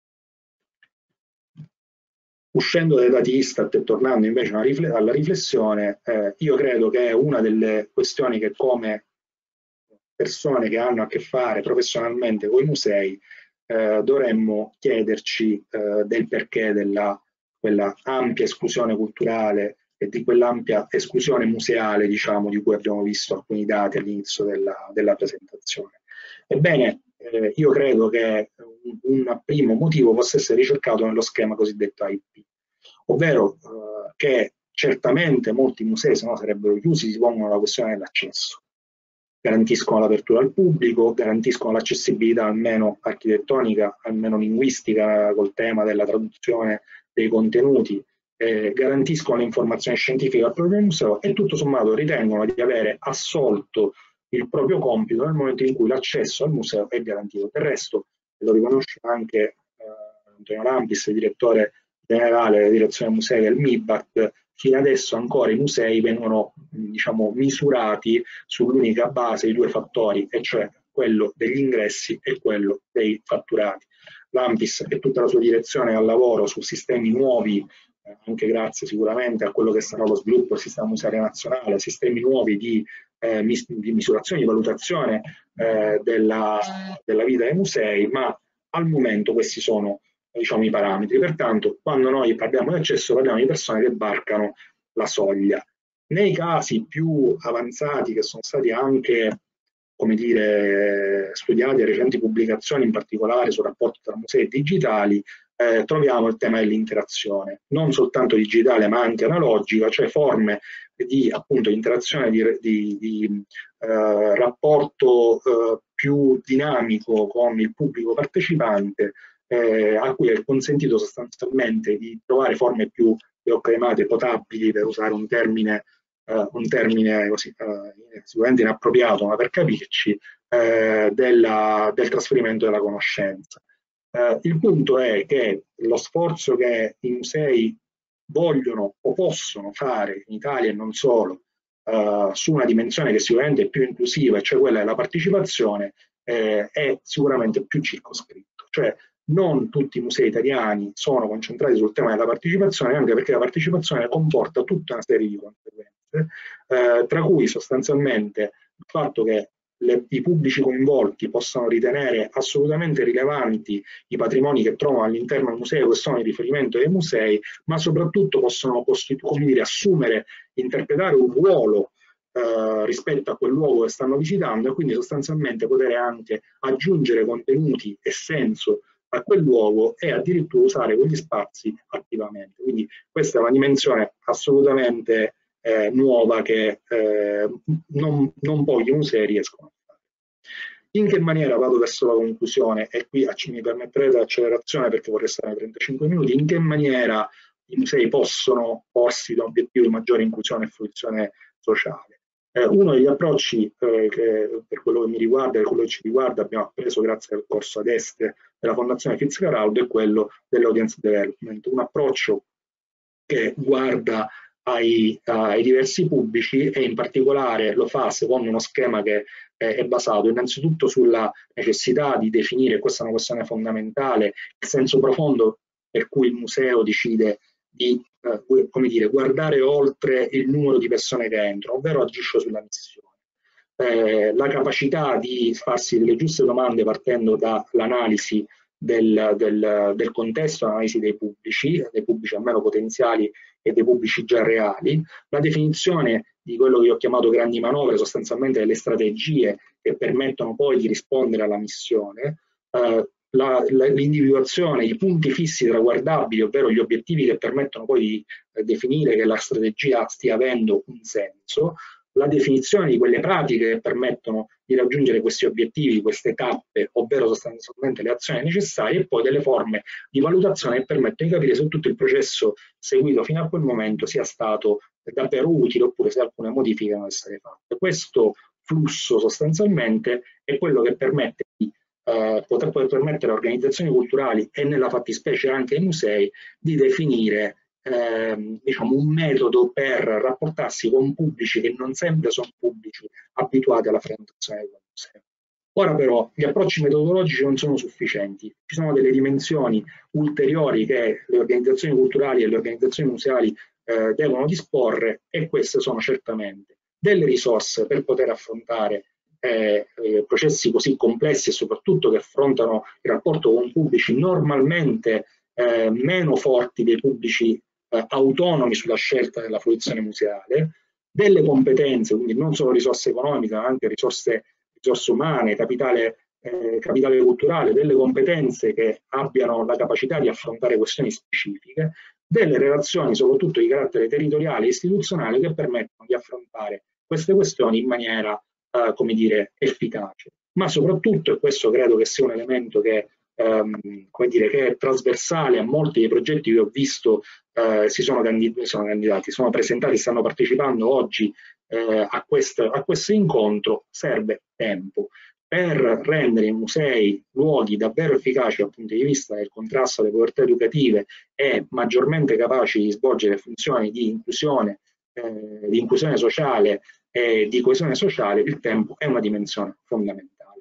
Uscendo dai dati Istat e tornando invece alla riflessione, eh, io credo che una delle questioni che come persone che hanno a che fare professionalmente con i musei eh, dovremmo chiederci eh, del perché della quella ampia esclusione culturale e di quell'ampia esclusione museale, diciamo, di cui abbiamo visto alcuni dati all'inizio della, della presentazione. Ebbene, eh, io credo che un, un primo motivo possa essere ricercato nello schema cosiddetto I P, ovvero eh, che certamente molti musei, se no sarebbero chiusi, si pongono la questione dell'accesso. Garantiscono l'apertura al pubblico, garantiscono l'accessibilità almeno architettonica, almeno linguistica, col tema della traduzione dei contenuti, eh, garantiscono l'informazione scientifica al proprio museo e tutto sommato ritengono di avere assolto il proprio compito nel momento in cui l'accesso al museo è garantito. Del resto, lo riconosce anche eh, Antonio Lampis, direttore generale della direzione musei del M I B A C, fino adesso ancora i musei vengono, diciamo, misurati sull'unica base di due fattori, e cioè quello degli ingressi e quello dei fatturati. Lampis e tutta la sua direzione al lavoro su sistemi nuovi, eh, anche grazie sicuramente a quello che sarà lo sviluppo del sistema museale nazionale, sistemi nuovi di, eh, mis di misurazione, di valutazione eh, della, della vita dei musei, ma al momento questi sono, diciamo, i parametri. Pertanto, quando noi parliamo di accesso, parliamo di persone che varcano la soglia. Nei casi più avanzati, che sono stati anche, come dire, studiati a recenti pubblicazioni, in particolare sul rapporto tra musei e digitali, eh, troviamo il tema dell'interazione, non soltanto digitale ma anche analogica, cioè forme di, appunto, interazione, di, di, di eh, rapporto eh, più dinamico con il pubblico partecipante, eh, a cui è consentito sostanzialmente di trovare forme più, più cremate, potabili, per usare un termine Uh, un termine così, uh, sicuramente inappropriato, ma per capirci, uh, della, del trasferimento della conoscenza. Uh, il punto è che lo sforzo che i musei vogliono o possono fare in Italia e non solo, uh, su una dimensione che sicuramente è più inclusiva, cioè quella della partecipazione, eh, è sicuramente più circoscritto. Cioè, non tutti i musei italiani sono concentrati sul tema della partecipazione, anche perché la partecipazione comporta tutta una serie di conseguenze. Eh, tra cui sostanzialmente il fatto che le, i pubblici coinvolti possano ritenere assolutamente rilevanti i patrimoni che trovano all'interno del museo, che sono il riferimento dei musei, ma soprattutto possono come dire, assumere, interpretare un ruolo eh, rispetto a quel luogo che stanno visitando, e quindi sostanzialmente poter anche aggiungere contenuti e senso a quel luogo e addirittura usare quegli spazi attivamente. Quindi questa è una dimensione assolutamente Eh, nuova che eh, non, non pochi musei riescono a fare. In che maniera, vado verso la conclusione, e qui mi permetterete l'accelerazione perché vorrei stare ai trentacinque minuti, in che maniera i musei possono porsi l'obiettivo di maggiore inclusione e fruizione sociale? Eh, uno degli approcci eh, che per quello che mi riguarda e quello che ci riguarda abbiamo appreso grazie al corso ad est della Fondazione Fitzgerald è quello dell'audience development, un approccio che guarda Ai, ai diversi pubblici e in particolare lo fa secondo uno schema che eh, è basato innanzitutto sulla necessità di definire, questa è una questione fondamentale, il senso profondo per cui il museo decide di eh, come dire, guardare oltre il numero di persone che entrano, ovvero agisce sulla missione. Eh, la capacità di farsi delle giuste domande partendo dall'analisi del, del, del contesto, l'analisi dei pubblici, dei pubblici almeno potenziali e dei pubblici già reali, la definizione di quello che io ho chiamato grandi manovre, sostanzialmente delle strategie che permettono poi di rispondere alla missione, eh, l'individuazione, i punti fissi traguardabili, ovvero gli obiettivi che permettono poi di eh, definire che la strategia stia avendo un senso, la definizione di quelle pratiche che permettono di raggiungere questi obiettivi, queste tappe, ovvero sostanzialmente le azioni necessarie, e poi delle forme di valutazione che permettono di capire se tutto il processo seguito fino a quel momento sia stato davvero utile oppure se alcune modifiche devono essere fatte. Questo flusso sostanzialmente è quello che permette di eh, poter, poter permettere alle organizzazioni culturali e nella fattispecie anche ai musei di definire Eh, diciamo un metodo per rapportarsi con pubblici che non sempre sono pubblici abituati alla frequentazione del museo. Ora però gli approcci metodologici non sono sufficienti, ci sono delle dimensioni ulteriori che le organizzazioni culturali e le organizzazioni museali eh, devono disporre, e queste sono certamente delle risorse per poter affrontare eh, eh, processi così complessi e soprattutto che affrontano il rapporto con pubblici normalmente eh, meno forti dei pubblici eh, autonomi sulla scelta della fruizione museale, delle competenze, quindi non solo risorse economiche, ma anche risorse, risorse umane, capitale, eh, capitale culturale, delle competenze che abbiano la capacità di affrontare questioni specifiche, delle relazioni soprattutto di carattere territoriale e istituzionale che permettono di affrontare queste questioni in maniera, eh, come dire, efficace. Ma soprattutto, e questo credo che sia un elemento che, ehm, come dire, che è trasversale a molti dei progetti che ho visto eh, si sono, candid sono candidati, sono presentati, stanno partecipando oggi eh, a, questo, a questo incontro, serve tempo per rendere i musei luoghi davvero efficaci dal punto di vista del contrasto alle povertà educative e maggiormente capaci di svolgere funzioni di inclusione, eh, di inclusione sociale e di coesione sociale. Il tempo è una dimensione fondamentale.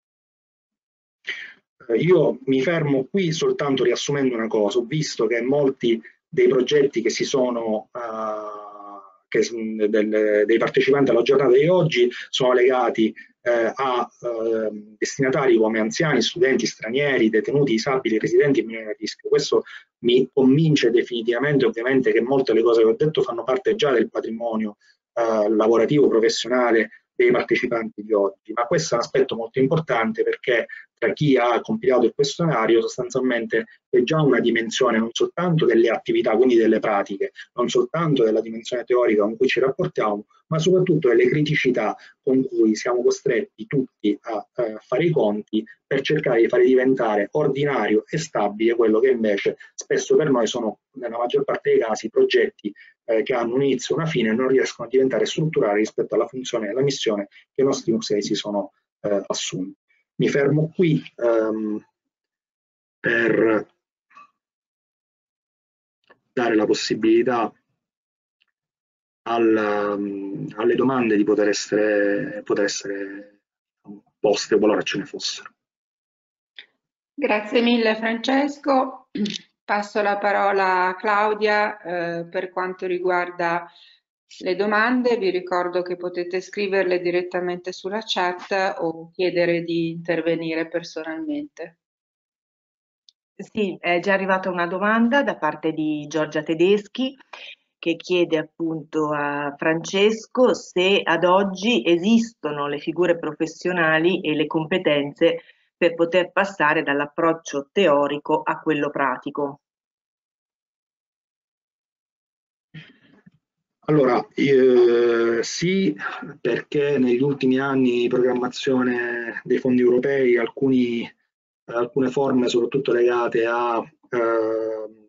Eh, io mi fermo qui soltanto riassumendo una cosa. Ho visto che molti dei progetti che si sono uh, che, del, dei partecipanti alla giornata di oggi sono legati eh, a eh, destinatari come anziani, studenti stranieri, detenuti disabili, residenti e minori a rischio. Questo mi convince definitivamente, ovviamente, che molte delle cose che ho detto fanno parte già del patrimonio eh, lavorativo, professionale dei partecipanti di oggi, ma questo è un aspetto molto importante perché tra chi ha compilato il questionario sostanzialmente è già una dimensione non soltanto delle attività, quindi delle pratiche, non soltanto della dimensione teorica con cui ci rapportiamo, ma soprattutto delle criticità con cui siamo costretti tutti a eh, fare i conti per cercare di fare diventare ordinario e stabile quello che invece spesso per noi sono, nella maggior parte dei casi, progetti eh, che hanno un inizio e una fine e non riescono a diventare strutturali rispetto alla funzione e alla missione che i nostri musei si sono eh, assunti. Mi fermo qui ehm, per dare la possibilità al, alle domande di poter essere, poter essere poste qualora ce ne fossero. Grazie mille Francesco. Passo la parola a Claudia eh, per quanto riguarda le domande. Vi ricordo che potete scriverle direttamente sulla chat o chiedere di intervenire personalmente. Sì, è già arrivata una domanda da parte di Giorgia Tedeschi che chiede appunto a Francesco se ad oggi esistono le figure professionali e le competenze per poter passare dall'approccio teorico a quello pratico. Allora, eh, sì, perché negli ultimi anni di programmazione dei fondi europei alcuni, alcune forme, soprattutto legate a, eh,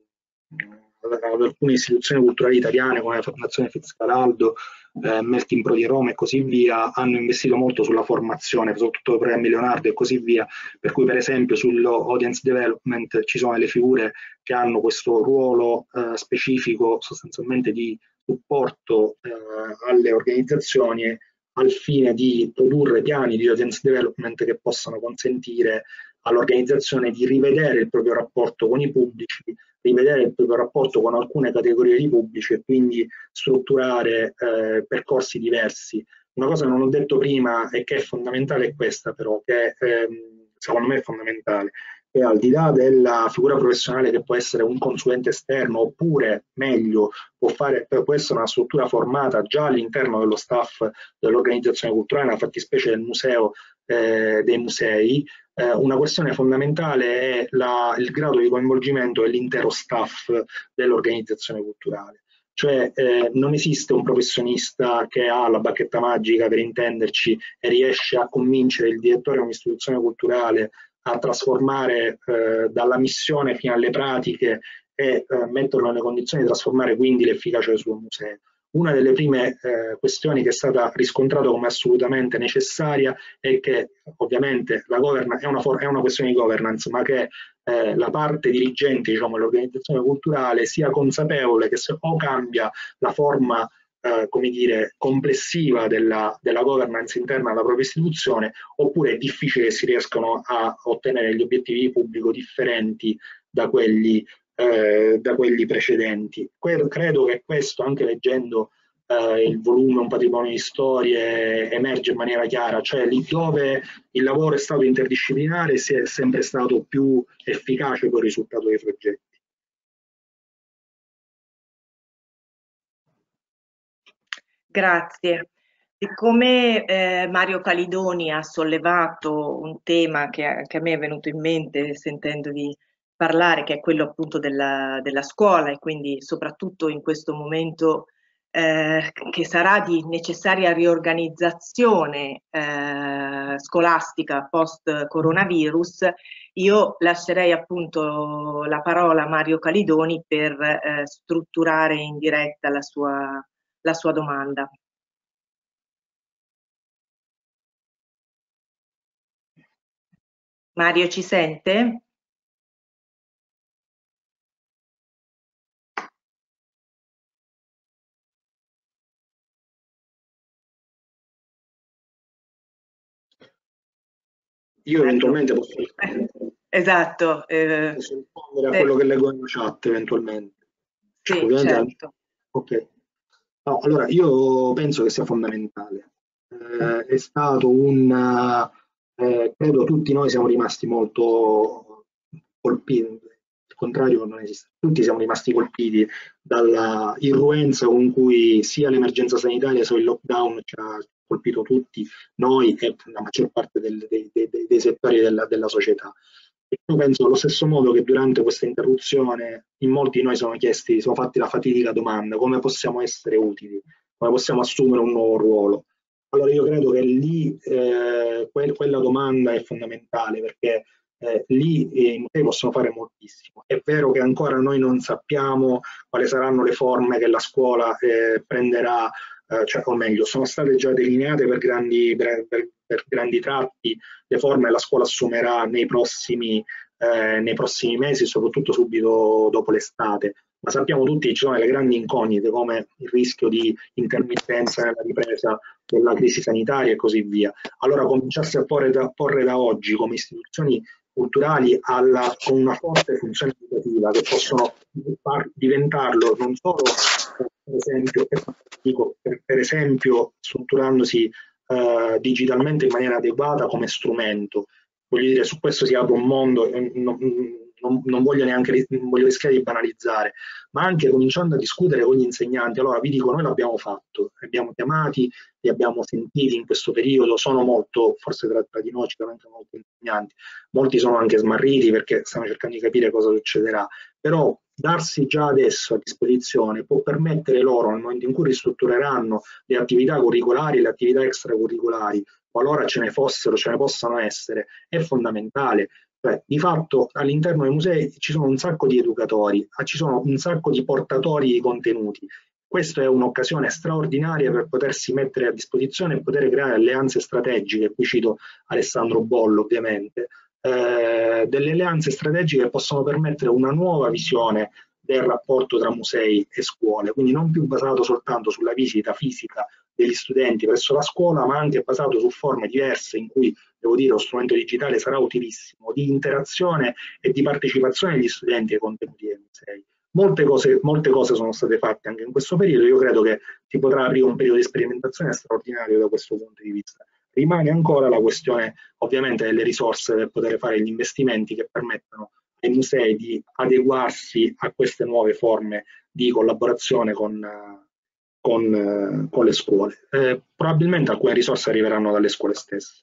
ad alcune istituzioni culturali italiane come la Fondazione Fitzcarraldo, eh, Melting Pro di Roma e così via, hanno investito molto sulla formazione, soprattutto programmi Leonardo e così via, per cui per esempio sull'audience development ci sono delle figure che hanno questo ruolo eh, specifico sostanzialmente di supporto eh, alle organizzazioni al fine di produrre piani di audience development che possano consentire all'organizzazione di rivedere il proprio rapporto con i pubblici, rivedere il proprio rapporto con alcune categorie di pubblici e quindi strutturare eh, percorsi diversi. Una cosa che non ho detto prima e che è fondamentale è questa però, che ehm, secondo me è fondamentale, che al di là della figura professionale che può essere un consulente esterno oppure meglio può, fare, può essere una struttura formata già all'interno dello staff dell'organizzazione culturale, nella fattispecie del museo, eh, dei musei, eh, una questione fondamentale è la, il grado di coinvolgimento dell'intero staff dell'organizzazione culturale. Cioè eh, non esiste un professionista che ha la bacchetta magica per intenderci e riesce a convincere il direttore di un'istituzione culturale a trasformare eh, dalla missione fino alle pratiche e eh, metterlo nelle condizioni di trasformare quindi l'efficacia del suo museo. Una delle prime eh, questioni che è stata riscontrata come assolutamente necessaria è che ovviamente la governance è una, è una questione di governance, ma che eh, la parte dirigente, diciamo, dell'organizzazione culturale sia consapevole che se o cambia la forma eh, come dire, complessiva della, della governance interna alla propria istituzione, oppure è difficile che si riescano a ottenere gli obiettivi di pubblico differenti da quelli, eh, da quelli precedenti. Credo che questo, anche leggendo eh, il volume Un patrimonio di storie, emerge in maniera chiara, cioè lì dove il lavoro è stato interdisciplinare si è sempre stato più efficace con il risultato dei progetti. Grazie. Siccome eh, Mario Calidoni ha sollevato un tema che, che a me è venuto in mente sentendovi parlare, che è quello appunto della, della scuola, e quindi soprattutto in questo momento eh, che sarà di necessaria riorganizzazione eh, scolastica post coronavirus, io lascerei appunto la parola a Mario Calidoni per eh, strutturare in diretta la sua, la sua domanda. Mario, ci sente? Io eventualmente posso, Eh, esatto. Eh, posso rispondere a eh, quello che leggo nella chat, eventualmente. sì, Ovviamente, certo. ok. No, allora, io penso che sia fondamentale. Eh, è stato un... eh, credo tutti noi siamo rimasti molto colpiti, il contrario non esiste, tutti siamo rimasti colpiti dalla irruenza con cui sia l'emergenza sanitaria sia il lockdown ci ha colpito tutti noi e la maggior parte del- dei, dei- dei- dei settori della, della società. E io penso allo stesso modo che durante questa interruzione in molti di noi sono chiesti, siamo fatti la fatidica domanda: come possiamo essere utili, come possiamo assumere un nuovo ruolo. Allora io credo che lì eh, que- quella domanda è fondamentale, perché eh, lì eh, i musei possono fare moltissimo. È vero che ancora noi non sappiamo quali saranno le forme che la scuola eh, prenderà, eh, cioè, o meglio, sono state già delineate per grandi, per, per- per grandi tratti le forme che la scuola assumerà nei prossimi, eh, nei prossimi mesi, soprattutto subito dopo l'estate. Ma sappiamo tutti che ci sono le grandi incognite, come il rischio di intermittenza nella ripresa della crisi sanitaria e così via. Allora cominciarsi a porre da, porre da oggi come istituzioni culturali alla, con una forte funzione educativa, che possono far diventarlo non solo per esempio, dico, per, per esempio strutturandosi eh, digitalmente in maniera adeguata come strumento. Voglio dire, su questo si apre un mondo, eh, non, non, non voglio neanche non voglio rischiare di banalizzare, ma anche cominciando a discutere con gli insegnanti. Allora vi dico, noi l'abbiamo fatto, li abbiamo chiamati, li abbiamo sentiti in questo periodo, sono molto, forse tra, tra di noi ci sono anche molti insegnanti, molti sono anche smarriti perché stanno cercando di capire cosa succederà, però darsi già adesso a disposizione può permettere loro, nel momento in cui ristruttureranno le attività curricolari e le attività extracurricolari, qualora ce ne fossero, ce ne possano essere, è fondamentale. Cioè, di fatto all'interno dei musei ci sono un sacco di educatori, ci sono un sacco di portatori di contenuti. Questa è un'occasione straordinaria per potersi mettere a disposizione e poter creare alleanze strategiche. Qui cito Alessandro Bollo, ovviamente, eh, delle alleanze strategiche che possono permettere una nuova visione del rapporto tra musei e scuole, quindi non più basato soltanto sulla visita fisica degli studenti presso la scuola, ma anche basato su forme diverse in cui, devo dire, lo strumento digitale sarà utilissimo, di interazione e di partecipazione degli studenti ai contenuti dei musei. Molte cose, molte cose sono state fatte anche in questo periodo, io credo che si potrà aprire un periodo di sperimentazione straordinario da questo punto di vista. Rimane ancora la questione ovviamente delle risorse per poter fare gli investimenti che permettano ai musei di adeguarsi a queste nuove forme di collaborazione con, con, con le scuole. Eh, probabilmente alcune risorse arriveranno dalle scuole stesse.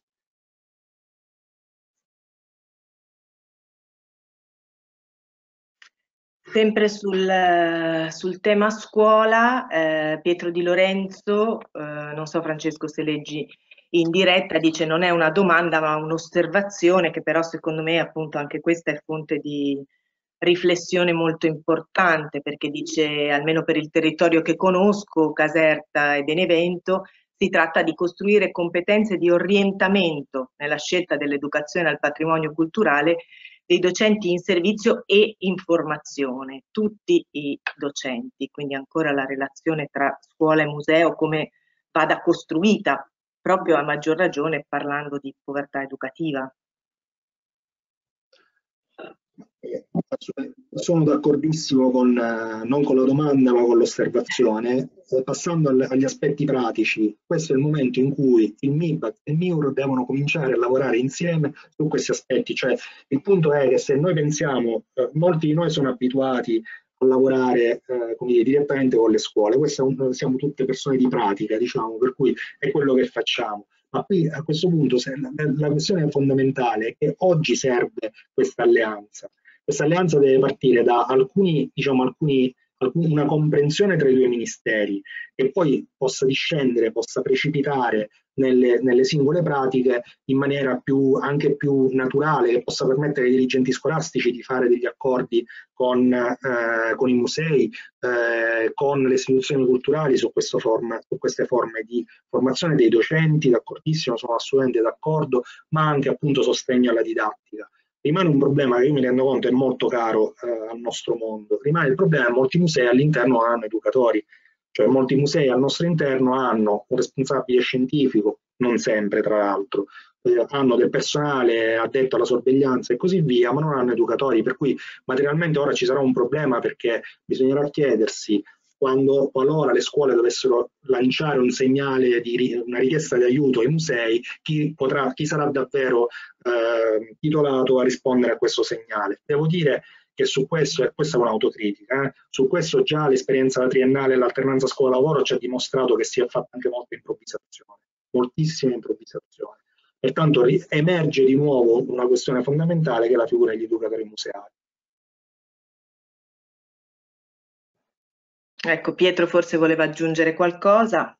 Sempre sul, sul tema scuola, eh, Pietro Di Lorenzo, eh, non so Francesco se leggi in diretta, dice non è una domanda ma un'osservazione che però secondo me appunto anche questa è fonte di riflessione molto importante, perché dice almeno per il territorio che conosco, Caserta e Benevento, si tratta di costruire competenze di orientamento nella scelta dell'educazione al patrimonio culturale dei docenti in servizio e informazione, tutti i docenti, quindi ancora la relazione tra scuola e museo, come vada costruita, proprio a maggior ragione parlando di povertà educativa. Sono d'accordissimo con, eh, non con la domanda ma con l'osservazione. Eh, passando al, agli aspetti pratici, questo è il momento in cui il MIBACT e il MIUR devono cominciare a lavorare insieme su questi aspetti. Cioè, il punto è che se noi pensiamo, eh, molti di noi sono abituati a lavorare eh, come dire, direttamente con le scuole. Queste siamo tutte persone di pratica, diciamo, per cui è quello che facciamo. Ma qui a questo punto se, la, la questione fondamentale è che oggi serve questa alleanza. Questa alleanza deve partire da alcuni, diciamo, alcuni, alcuni, una comprensione tra i due ministeri che poi possa discendere, possa precipitare nelle, nelle singole pratiche in maniera più, anche più naturale, che possa permettere ai dirigenti scolastici di fare degli accordi con, eh, con i musei, eh, con le istituzioni culturali su, questo forma, su queste forme di formazione dei docenti, d'accordissimo, sono assolutamente d'accordo, ma anche appunto sostegno alla didattica. Rimane un problema che io mi rendo conto è molto caro eh, al nostro mondo, rimane il problema che molti musei all'interno hanno educatori, cioè molti musei al nostro interno hanno un responsabile scientifico, non sempre tra l'altro, eh, hanno del personale addetto alla sorveglianza e così via, ma non hanno educatori, per cui materialmente ora ci sarà un problema perché bisognerà chiedersi quando, qualora le scuole dovessero lanciare un segnale di una richiesta di aiuto ai musei, chi, potrà, chi sarà davvero eh, titolato a rispondere a questo segnale. Devo dire che su questo, e questa è un'autocritica, eh, su questo già l'esperienza triennale e l'alternanza scuola-lavoro ci ha dimostrato che si è fatta anche molta improvvisazione, moltissima improvvisazione. Pertanto emerge di nuovo una questione fondamentale che è la figura degli educatori museali. Ecco, Pietro forse voleva aggiungere qualcosa.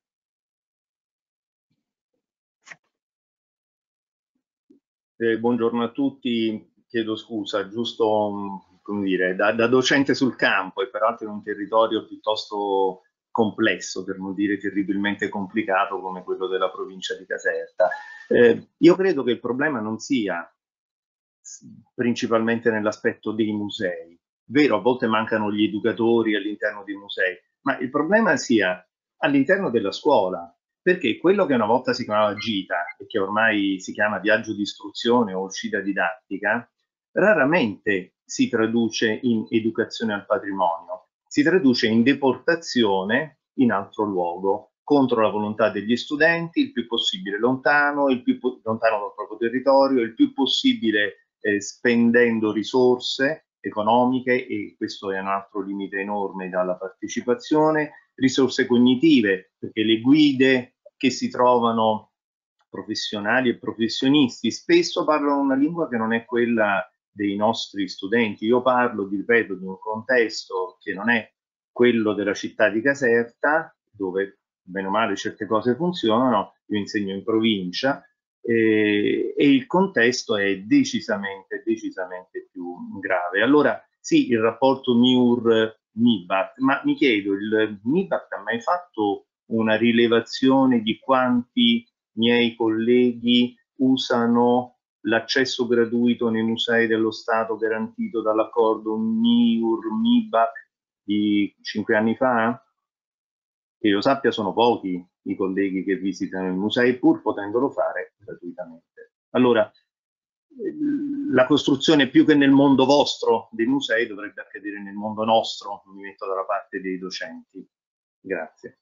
Eh, buongiorno a tutti, chiedo scusa, giusto come dire, da, da docente sul campo e peraltro in un territorio piuttosto complesso, per non dire terribilmente complicato come quello della provincia di Caserta. Eh, io credo che il problema non sia principalmente nell'aspetto dei musei. Vero, a volte mancano gli educatori all'interno dei musei, ma il problema sia all'interno della scuola, perché quello che una volta si chiamava gita e che ormai si chiama viaggio di istruzione o uscita didattica, raramente si traduce in educazione al patrimonio, si traduce in deportazione in altro luogo, contro la volontà degli studenti, il più possibile lontano, il più lontano dal proprio territorio, il più possibile eh, spendendo risorse economiche, e questo è un altro limite enorme dalla partecipazione, risorse cognitive, perché le guide che si trovano, professionali e professionisti, spesso parlano una lingua che non è quella dei nostri studenti. Io parlo, vi ripeto, di un contesto che non è quello della città di Caserta, dove bene o male certe cose funzionano, io insegno in provincia, eh, e il contesto è decisamente, decisamente più grave. Allora, sì, il rapporto M I U R-M I B A C, ma mi chiedo, il M I B A C ha mai fatto una rilevazione di quanti miei colleghi usano l'accesso gratuito nei musei dello Stato garantito dall'accordo M I U R-M I B A C di cinque anni fa? Che io sappia sono pochi i colleghi che visitano i musei pur potendolo fare gratuitamente. Allora, la costruzione più che nel mondo vostro dei musei dovrebbe accadere nel mondo nostro, mi metto dalla parte dei docenti. Grazie.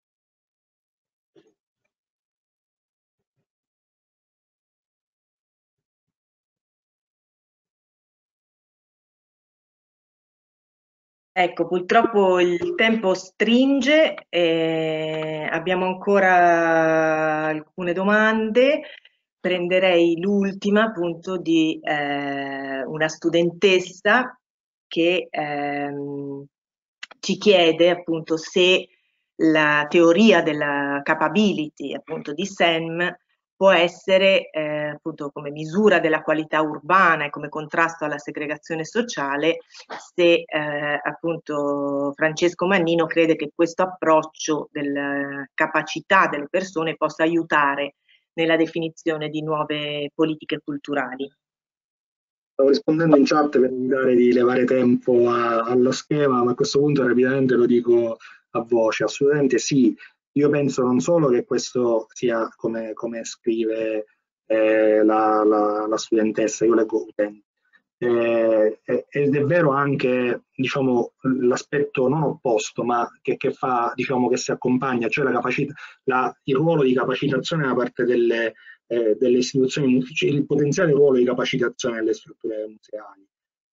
Ecco, purtroppo il tempo stringe, e abbiamo ancora alcune domande. Prenderei l'ultima appunto di eh, una studentessa che ehm, ci chiede appunto se la teoria della capability appunto di S E M può essere eh, appunto come misura della qualità urbana e come contrasto alla segregazione sociale, se eh, appunto Francesco Mannino crede che questo approccio della capacità delle persone possa aiutare nella definizione di nuove politiche culturali. Stavo rispondendo in chat per evitare di levare tempo a, allo schema, ma a questo punto rapidamente lo dico a voce. Assolutamente sì. Io penso non solo che questo sia come, come scrive eh, la, la, la studentessa, io leggo utente, eh, ed è vero anche diciamo, l'aspetto non opposto, ma che, che, fa, diciamo, che si accompagna, cioè la capacità, la, il ruolo di capacitazione da parte delle, eh, delle istituzioni, il potenziale ruolo di capacitazione delle strutture museali.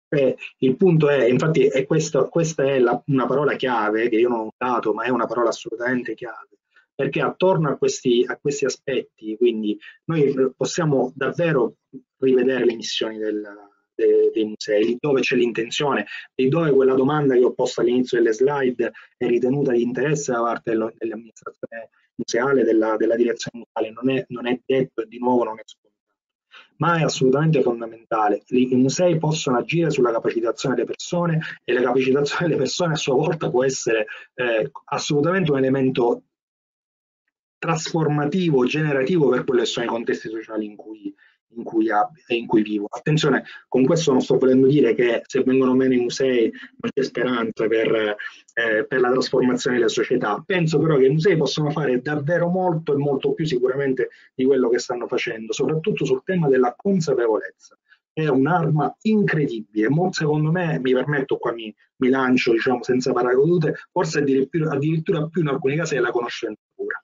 Eh, il punto è, infatti, è questo, questa è la, una parola chiave che io non ho dato, ma è una parola assolutamente chiave, perché attorno a questi, a questi aspetti, quindi noi possiamo davvero rivedere le missioni del, de, dei musei, dove c'è l'intenzione, e dove quella domanda che ho posto all'inizio delle slide è ritenuta di interesse da parte dell'amministrazione museale, della, della direzione museale, non è, non è detto e di nuovo non è scontato, ma è assolutamente fondamentale. I musei possono agire sulla capacitazione delle persone e la capacitazione delle persone a sua volta può essere eh, assolutamente un elemento trasformativo, generativo per quelli che sono i contesti sociali in cui, in cui, abbi, in cui vivo. Attenzione, con questo non sto volendo dire che se vengono meno i musei non c'è speranza per, eh, per la trasformazione delle società. Penso però che i musei possono fare davvero molto e molto più sicuramente di quello che stanno facendo, soprattutto sul tema della consapevolezza. È un'arma incredibile, secondo me, mi permetto, qua mi, mi lancio diciamo senza paracadute, forse addirittura, addirittura più in alcuni casi della conoscenza pura.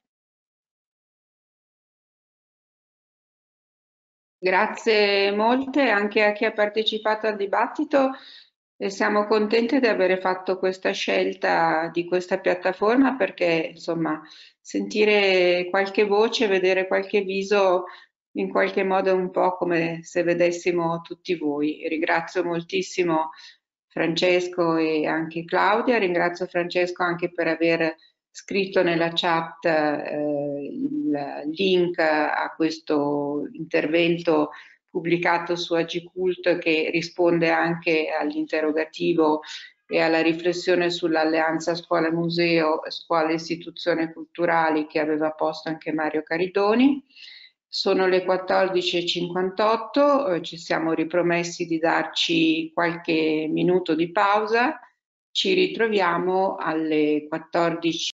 Grazie molte anche a chi ha partecipato al dibattito e siamo contenti di aver fatto questa scelta di questa piattaforma perché insomma sentire qualche voce, vedere qualche viso in qualche modo è un po' come se vedessimo tutti voi. Ringrazio moltissimo Francesco e anche Claudia, ringrazio Francesco anche per aver scritto nella chat eh, il link a questo intervento pubblicato su Agicult che risponde anche all'interrogativo e alla riflessione sull'alleanza scuola-museo, scuola-istituzioni culturali che aveva posto anche Mario Caridoni. Sono le quattordici e cinquantotto, eh, ci siamo ripromessi di darci qualche minuto di pausa. Ci ritroviamo alle quattordici.